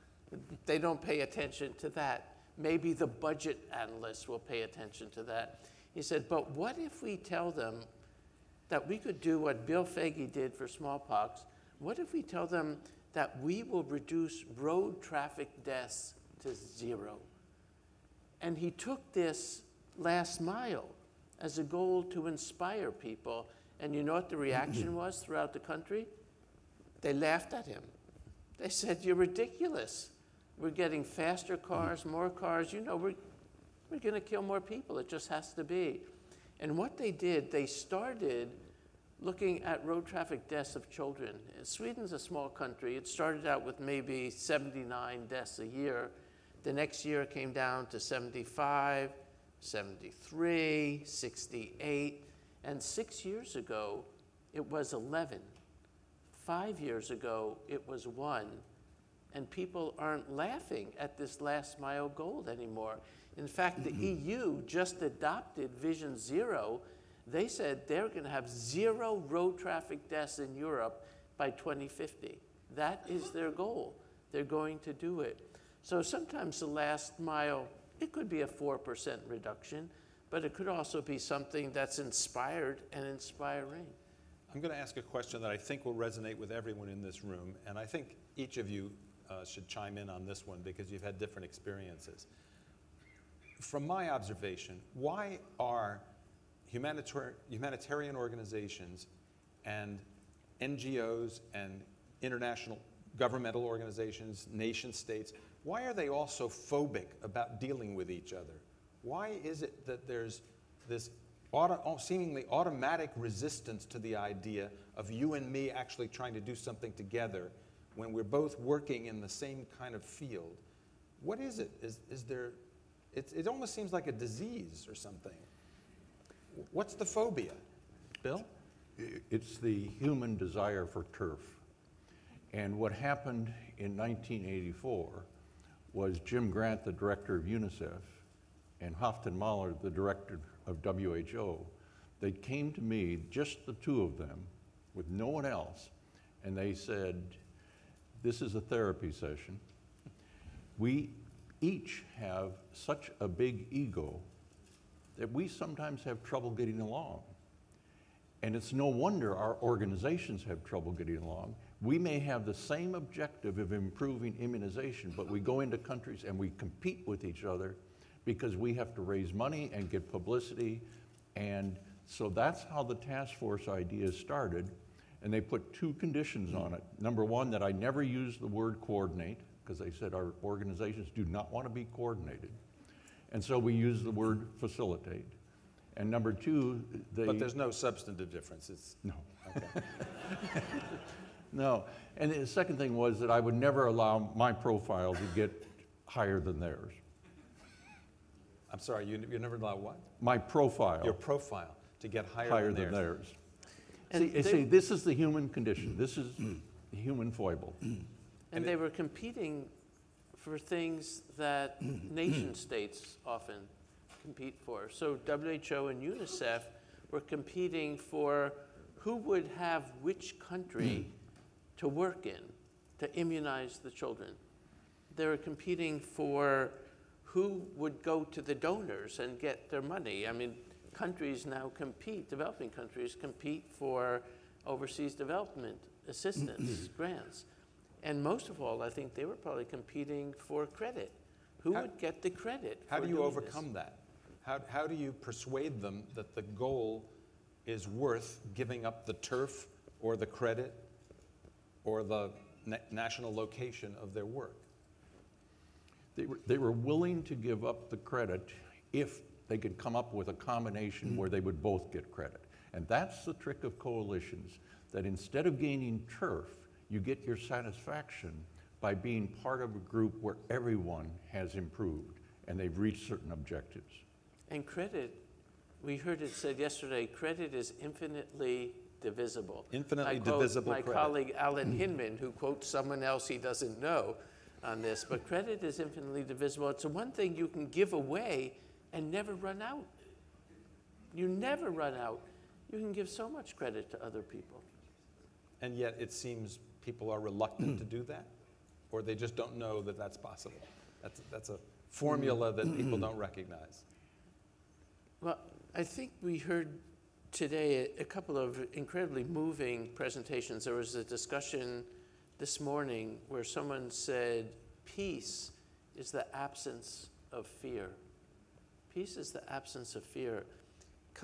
They don't pay attention to that. Maybe the budget analysts will pay attention to that. He said, but what if we tell them that we could do what Bill Foege did for smallpox? What if we tell them that we will reduce road traffic deaths to zero? And he took this last mile as a goal to inspire people. And you know what the reaction was throughout the country? They laughed at him. They said, you're ridiculous. We're getting faster cars, more cars. You know, we're, we're going to kill more people. It just has to be. And what they did, they started looking at road traffic deaths of children. Sweden's a small country. It started out with maybe seventy-nine deaths a year. The next year it came down to seventy-five, seventy-three, sixty-eight, and six years ago it was eleven. Five years ago it was one, and people aren't laughing at this last mile goal anymore. In fact, the E U just adopted Vision Zero. They said they're going to have zero road traffic deaths in Europe by twenty fifty. That is their goal. They're going to do it. So sometimes the last mile, it could be a four percent reduction, but it could also be something that's inspired and inspiring. I'm going to ask a question that I think will resonate with everyone in this room, and I think each of you uh, should chime in on this one because you've had different experiences. From my observation, why are humanitar humanitarian organizations and N G Os and international governmental organizations, nation states, why are they all so phobic about dealing with each other? Why is it that there's this auto, seemingly automatic resistance to the idea of you and me actually trying to do something together when we're both working in the same kind of field? What is it? Is, is there, it, it almost seems like a disease or something. What's the phobia? Bill? It's the human desire for turf. And what happened in nineteen eighty-four was Jim Grant, the director of UNICEF, and Houghton Mahler, the director of W H O, they came to me, just the two of them, with no one else, and they said, this is a therapy session. We each have such a big ego that we sometimes have trouble getting along. And it's no wonder our organizations have trouble getting along. We may have the same objective of improving immunization, but we go into countries and we compete with each other because we have to raise money and get publicity. And so that's how the task force idea started. And they put two conditions on it. Number one, that I never use the word coordinate, because they said our organizations do not want to be coordinated. And so we use the word facilitate. And number two, they... But there's no substantive difference. It's, no. Okay. No. And the second thing was that I would never allow my profile to get higher than theirs. I'm sorry, you, you never allow what? My profile. Your profile to get higher, higher than, than theirs. theirs. And see, they, see, this is the human condition. This is the human foible. And, And they it, were competing for things that nation states often compete for. So W H O and UNICEF were competing for who would have which country to work in to immunize the children. They were competing for who would go to the donors and get their money. I mean, countries now compete, developing countries compete for overseas development assistance, grants. And most of all, I think they were probably competing for credit. Who How- would get the credit? how for do you doing overcome this? that? How, how do you persuade them that the goal is worth giving up the turf or the credit or the na national location of their work? They were, they were willing to give up the credit if they could come up with a combination where they would both get credit. And that's the trick of coalitions, that instead of gaining turf, you get your satisfaction by being part of a group where everyone has improved and they've reached certain objectives. And credit, we heard it said yesterday, credit is infinitely divisible. Infinitely I quote divisible my credit. colleague Alan Hinman, who quotes someone else he doesn't know on this, but credit is infinitely divisible. It's the one thing you can give away and never run out. You never run out. You can give so much credit to other people. And yet it seems people are reluctant to do that, or they just don't know that that's possible. That's, that's a formula that people don't recognize. Well, I think we heard today a, a couple of incredibly moving presentations. There was a discussion this morning where someone said, peace is the absence of fear. Peace is the absence of fear.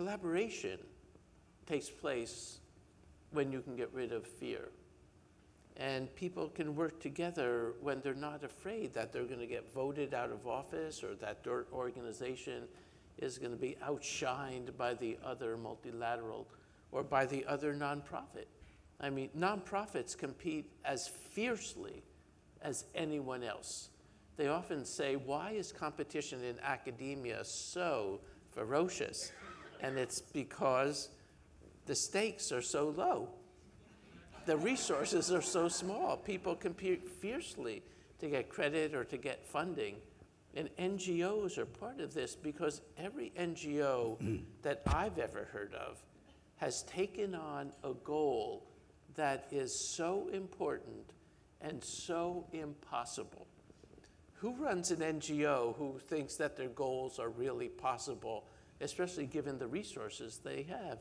Collaboration takes place when you can get rid of fear. And people can work together when they're not afraid that they're going to get voted out of office or that their organization is going to be outshined by the other multilateral or by the other nonprofit. I mean, nonprofits compete as fiercely as anyone else. They often say, why is competition in academia so ferocious? And it's because the stakes are so low. The resources are so small. People compete fiercely to get credit or to get funding. And N G Os are part of this because every N G O that I've ever heard of has taken on a goal that is so important and so impossible. Who runs an N G O who thinks that their goals are really possible, especially given the resources they have?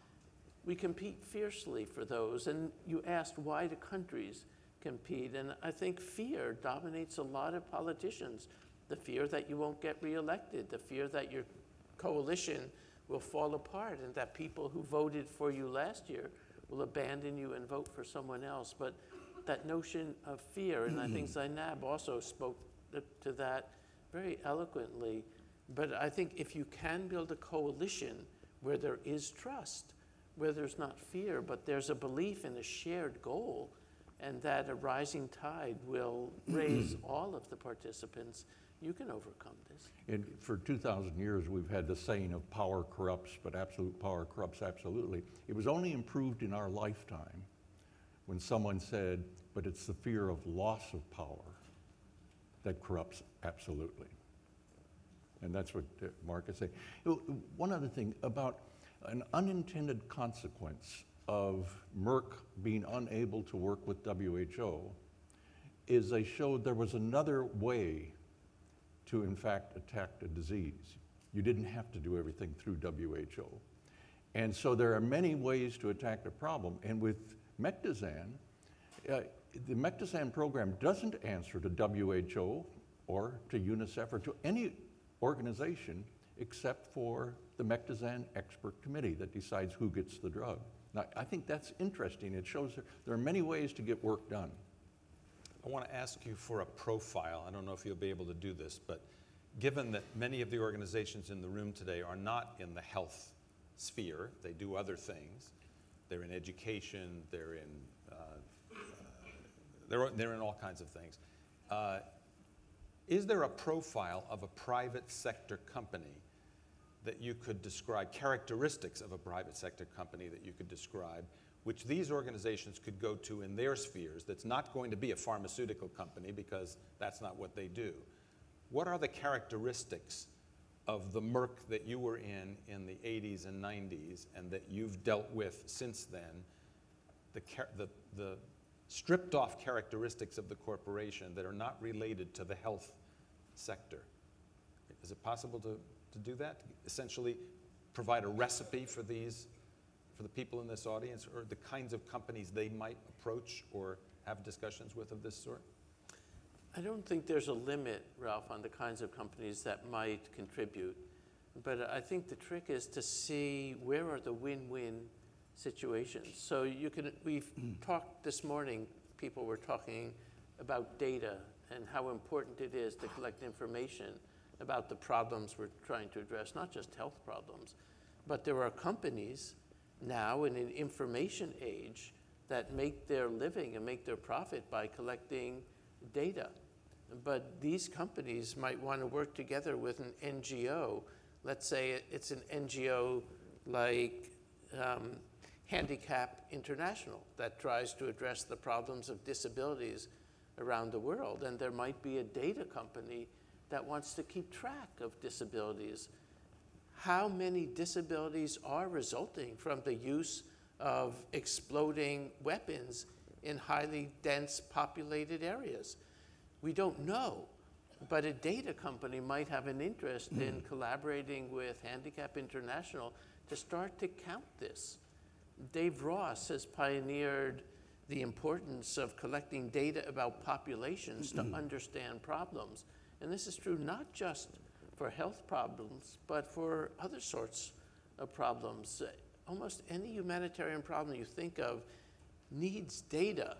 We compete fiercely for those, and you asked why do countries compete, and I think fear dominates a lot of politicians. The fear that you won't get reelected, the fear that your coalition will fall apart, and that people who voted for you last year will abandon you and vote for someone else. But that notion of fear, and I think Zainab also spoke to that very eloquently, but I think if you can build a coalition where there is trust, where there's not fear, but there's a belief in a shared goal, and that a rising tide will raise all of the participants, you can overcome this. And for two thousand years, we've had the saying of power corrupts, but absolute power corrupts absolutely. It was only improved in our lifetime when someone said, but it's the fear of loss of power that corrupts absolutely. And that's what uh, Mark is saying. One other thing about an unintended consequence of Merck being unable to work with W H O is they showed there was another way to, in fact, attack the disease. You didn't have to do everything through W H O. And so there are many ways to attack the problem. And with Mectizan, uh, the Mectizan program doesn't answer to W H O or to UNICEF or to any organization except for the Mectizan expert committee that decides who gets the drug. Now, I think that's interesting. It shows there, there are many ways to get work done. I want to ask you for a profile. I don't know if you'll be able to do this, but given that many of the organizations in the room today are not in the health sphere, they do other things. They're in education, they're in, uh, uh, they're, they're in all kinds of things. Uh, is there a profile of a private sector company that you could describe, characteristics of a private sector company that you could describe, which these organizations could go to in their spheres, that's not going to be a pharmaceutical company because that's not what they do? What are the characteristics of the Merck that you were in in the eighties and nineties and that you've dealt with since then, the, the, the stripped off characteristics of the corporation that are not related to the health sector? Is it possible to, to do that? Essentially provide a recipe for these, for the people in this audience, or the kinds of companies they might approach or have discussions with of this sort? I don't think there's a limit, Ralph, on the kinds of companies that might contribute. But I think the trick is to see where are the win-win situations. So you can, we've talked this morning, people were talking about data and how important it is to collect information about the problems we're trying to address, not just health problems. But there are companies now in an information age that make their living and make their profit by collecting data. But these companies might want to work together with an N G O. Let's say it's an N G O like um, Handicap International that tries to address the problems of disabilities around the world. And there might be a data company that wants to keep track of disabilities. How many disabilities are resulting from the use of exploding weapons in highly dense populated areas? We don't know, but a data company might have an interest in collaborating with Handicap International to start to count this. Dave Ross has pioneered the importance of collecting data about populations to understand problems. And this is true not just for health problems, but for other sorts of problems. Almost any humanitarian problem you think of needs data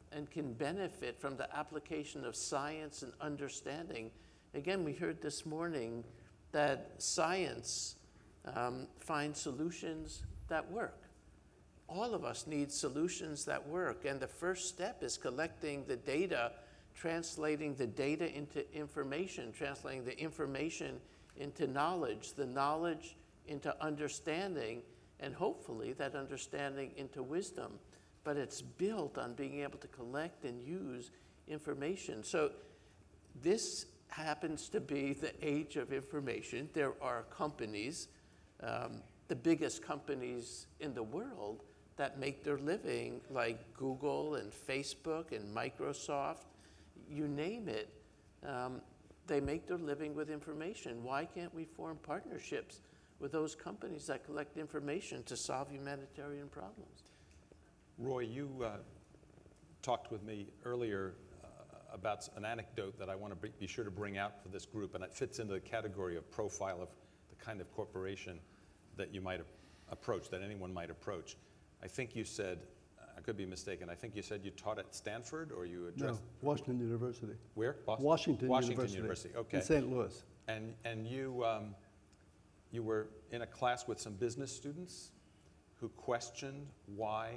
and can benefit from the application of science and understanding. Again, we heard this morning that science um, finds solutions that work. All of us need solutions that work, and the first step is collecting the data, translating the data into information, translating the information into knowledge, the knowledge into understanding, and hopefully that understanding into wisdom. But it's built on being able to collect and use information. So this happens to be the age of information. There are companies, um, the biggest companies in the world, that make their living, like Google and Facebook and Microsoft, you name it, um, they make their living with information. Why can't we form partnerships with those companies that collect information to solve humanitarian problems? Roy, you uh, talked with me earlier uh, about an anecdote that I want to be sure to bring out for this group, and it fits into the category of profile of the kind of corporation that you might approach, that anyone might approach. I think you said, I could be mistaken, I think you said you taught at Stanford, or you addressed? No, Washington University. Where? Boston? Washington, Washington University. University, okay. In Saint Louis. And, and you, um, you were in a class with some business students who questioned why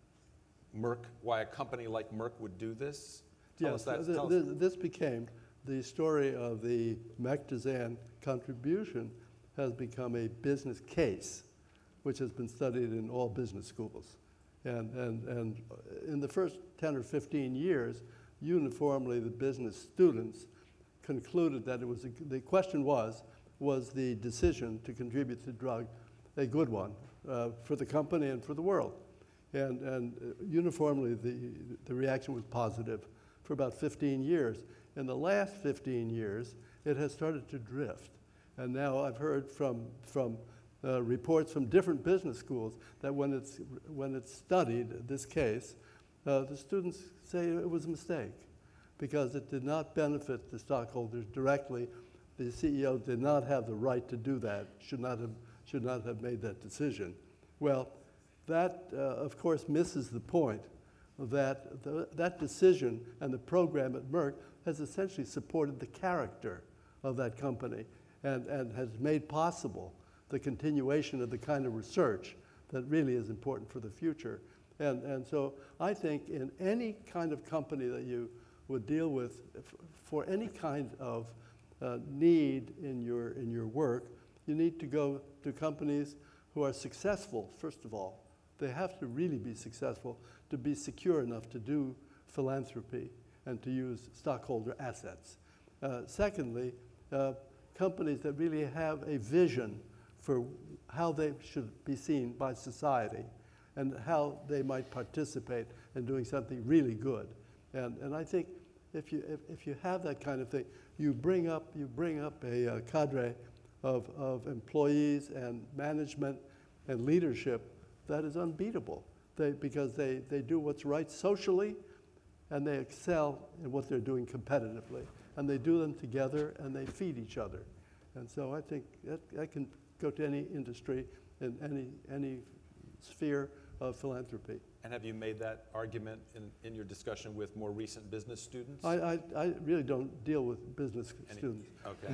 Merck, why a company like Merck would do this? Tell Yes, us that. th Tell th us. this became the story of the Mectazan contribution has become a business case, which has been studied in all business schools. And, and, and in the first ten or fifteen years, uniformly the business students concluded that it was, a, the question was, was the decision to contribute to the drug a good one uh, for the company and for the world? And, and uh, uniformly the, the reaction was positive for about fifteen years. In the last fifteen years, it has started to drift. And now I've heard from, from uh, reports from different business schools that when it's, when it's studied, this case, uh, the students say it was a mistake because it did not benefit the stockholders directly. The C E O did not have the right to do that, should not have, should not have made that decision. Well, that, uh, of course, misses the point that the, that decision and the program at Merck has essentially supported the character of that company and, and has made possible the continuation of the kind of research that really is important for the future. And, and so I think in any kind of company that you would deal with, if, for any kind of uh, need in your, in your work, you need to go to companies who are successful, first of all. They have to really be successful to be secure enough to do philanthropy and to use stockholder assets. Uh, secondly, uh, companies that really have a vision for how they should be seen by society and how they might participate in doing something really good. And, and I think if you, if, if you have that kind of thing, you bring up, you bring up a uh, cadre of, of employees and management and leadership that is unbeatable. They, because they, they do what's right socially and they excel in what they're doing competitively. And they do them together and they feed each other. And so I think that, that can go to any industry in any, any sphere of philanthropy. And have you made that argument in, in your discussion with more recent business students? I, I, I really don't deal with business Any, students. Okay.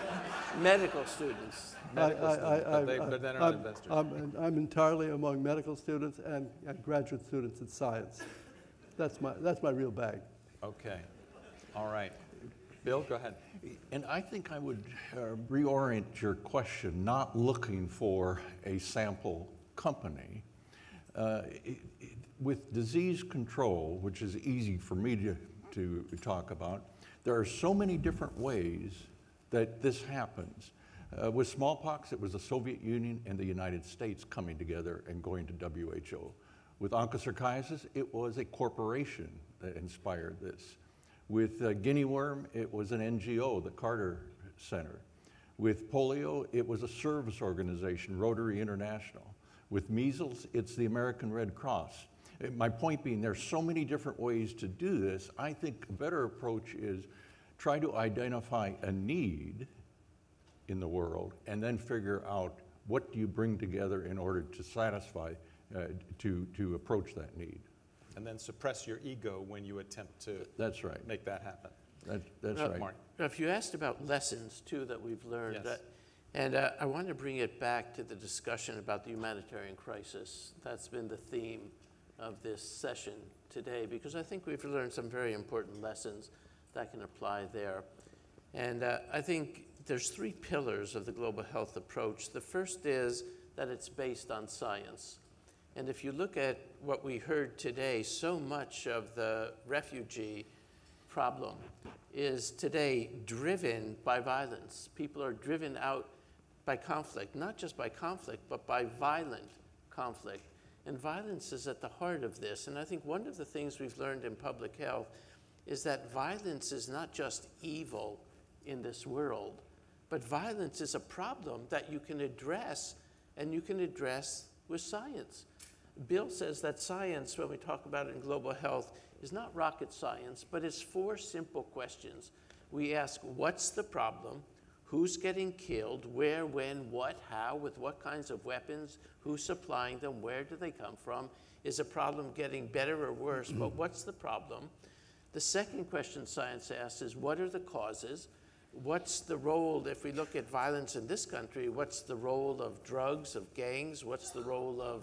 Medical students. Medical I, students, I, but, they, I, but they're not I'm, investors. I'm, I'm entirely among medical students and, and graduate students in science. That's my, that's my real bag. Okay. All right. Bill, go ahead. And I think I would uh, reorient your question, not looking for a sample company. Uh, it, it, with disease control, which is easy for me to, to talk about, there are so many different ways that this happens. Uh, with smallpox, it was the Soviet Union and the United States coming together and going to W H O. With onchocerciasis, it was a corporation that inspired this. With uh, guinea worm, it was an N G O, the Carter Center. With polio, it was a service organization, Rotary International. With measles, it's the American Red Cross. My point being, there's so many different ways to do this. I think a better approach is try to identify a need in the world and then figure out what do you bring together in order to satisfy, uh, to, to approach that need. and then suppress your ego when you attempt to That's right. make that happen. That, that's Uh, right. Mark. If you asked about lessons, too, that we've learned, Yes. uh, and uh, I want to bring it back to the discussion about the humanitarian crisis. That's been the theme of this session today, because I think we've learned some very important lessons that can apply there. And uh, I think there's three pillars of the global health approach. The first is that it's based on science. And if you look at what we heard today, so much of the refugee problem is today driven by violence. People are driven out by conflict, not just by conflict, but by violent conflict. And violence is at the heart of this. And I think one of the things we've learned in public health is that violence is not just evil in this world, but violence is a problem that you can address, and you can address with science. Bill says that science, when we talk about it in global health, is not rocket science, but it's four simple questions. We ask, what's the problem? Who's getting killed? Where, when, what, how, with what kinds of weapons? Who's supplying them? Where do they come from? Is a problem getting better or worse? But what's the problem? The second question science asks is, what are the causes? What's the role, if we look at violence in this country, what's the role of drugs, of gangs? What's the role of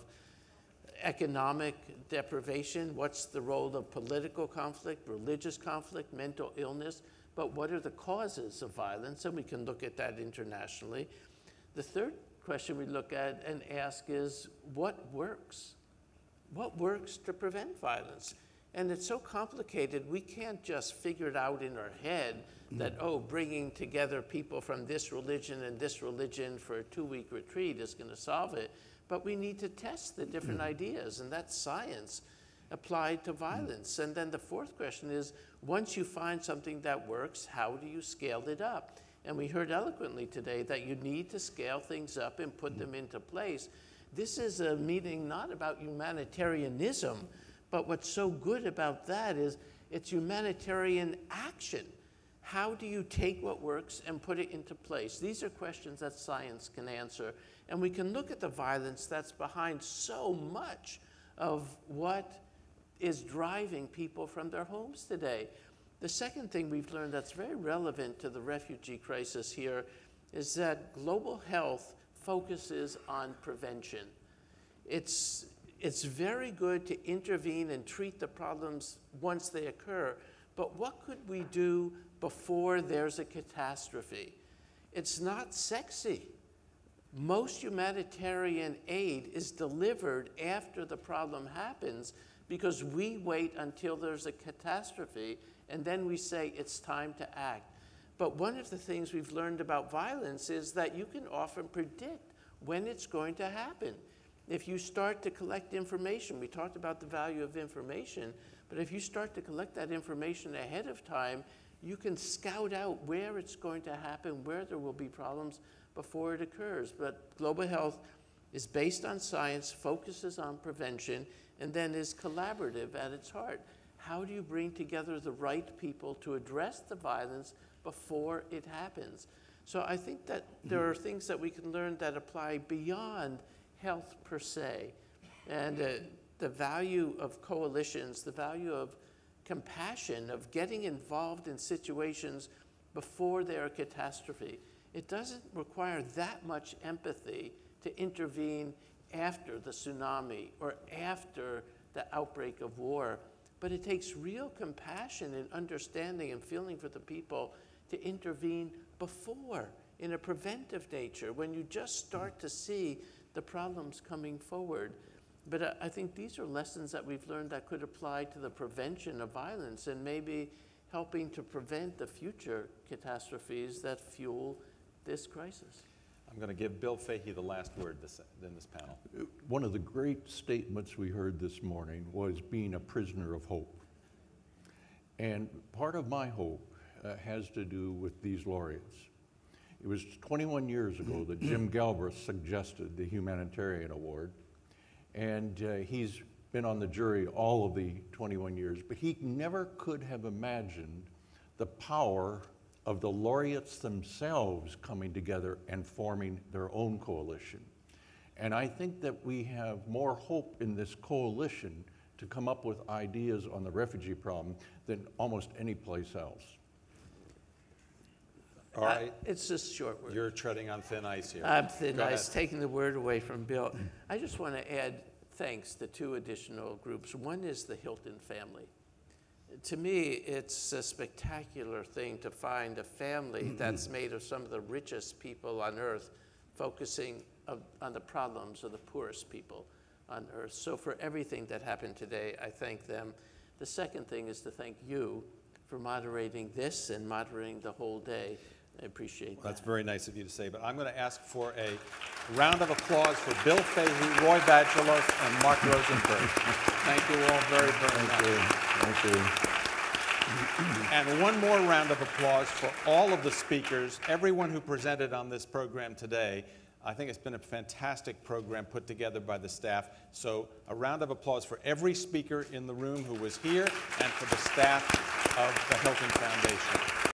economic deprivation? What's the role of political conflict, religious conflict, mental illness? But what are the causes of violence? And we can look at that internationally. The third question we look at and ask is, what works? What works to prevent violence? And it's so complicated, we can't just figure it out in our head that, oh, bringing together people from this religion and this religion for a two-week retreat is going to solve it. But we need to test the different ideas, and that's science applied to violence. And then the fourth question is, once you find something that works, how do you scale it up? And we heard eloquently today that you need to scale things up and put them into place. This is a meeting not about humanitarianism, but what's so good about that is it's humanitarian action. How do you take what works and put it into place? These are questions that science can answer. And we can look at the violence that's behind so much of what is driving people from their homes today. The second thing we've learned that's very relevant to the refugee crisis here is that global health focuses on prevention. It's, it's very good to intervene and treat the problems once they occur, but what could we do before there's a catastrophe? It's not sexy. Most humanitarian aid is delivered after the problem happens because we wait until there's a catastrophe and then we say it's time to act. But one of the things we've learned about violence is that you can often predict when it's going to happen. If you start to collect information, we talked about the value of information, but if you start to collect that information ahead of time, you can scout out where it's going to happen, where there will be problems before it occurs. But global health is based on science, focuses on prevention, and then is collaborative at its heart. How do you bring together the right people to address the violence before it happens? So I think that there are things that we can learn that apply beyond health per se. And uh, the value of coalitions, the value of compassion, of getting involved in situations before they're a catastrophe. It doesn't require that much empathy to intervene after the tsunami or after the outbreak of war. But it takes real compassion and understanding and feeling for the people to intervene before, in a preventive nature, when you just start to see the problems coming forward. But uh, I think these are lessons that we've learned that could apply to the prevention of violence and maybe helping to prevent the future catastrophes that fuel this crisis. I'm going to give Bill Foege the last word this, in this panel. One of the great statements we heard this morning was being a prisoner of hope. And part of my hope uh, has to do with these laureates. It was twenty-one years ago that Jim Galbraith suggested the Humanitarian Award. And uh, he's been on the jury all of the twenty-one years, but he never could have imagined the power of the laureates themselves coming together and forming their own coalition. And I think that we have more hope in this coalition to come up with ideas on the refugee problem than almost any place else. All right. I- It's just short word. You're treading on thin ice here. I'm thin Go ice, ahead. taking the word away from Bill. I just want to add thanks to two additional groups. One is the Hilton family. To me, it's a spectacular thing to find a family that's made of some of the richest people on earth, focusing of, on the problems of the poorest people on earth. So for everything that happened today, I thank them. The second thing is to thank you for moderating this and moderating the whole day. I appreciate Well, that. that's very nice of you to say, but I'm going to ask for a round of applause for Bill Foege, Roy Vagelos, and Mark Rosenberg. Thank you all very, very much. Thank you. And one more round of applause for all of the speakers, everyone who presented on this program today. I think it's been a fantastic program put together by the staff. So a round of applause for every speaker in the room who was here and for the staff of the Hilton Foundation.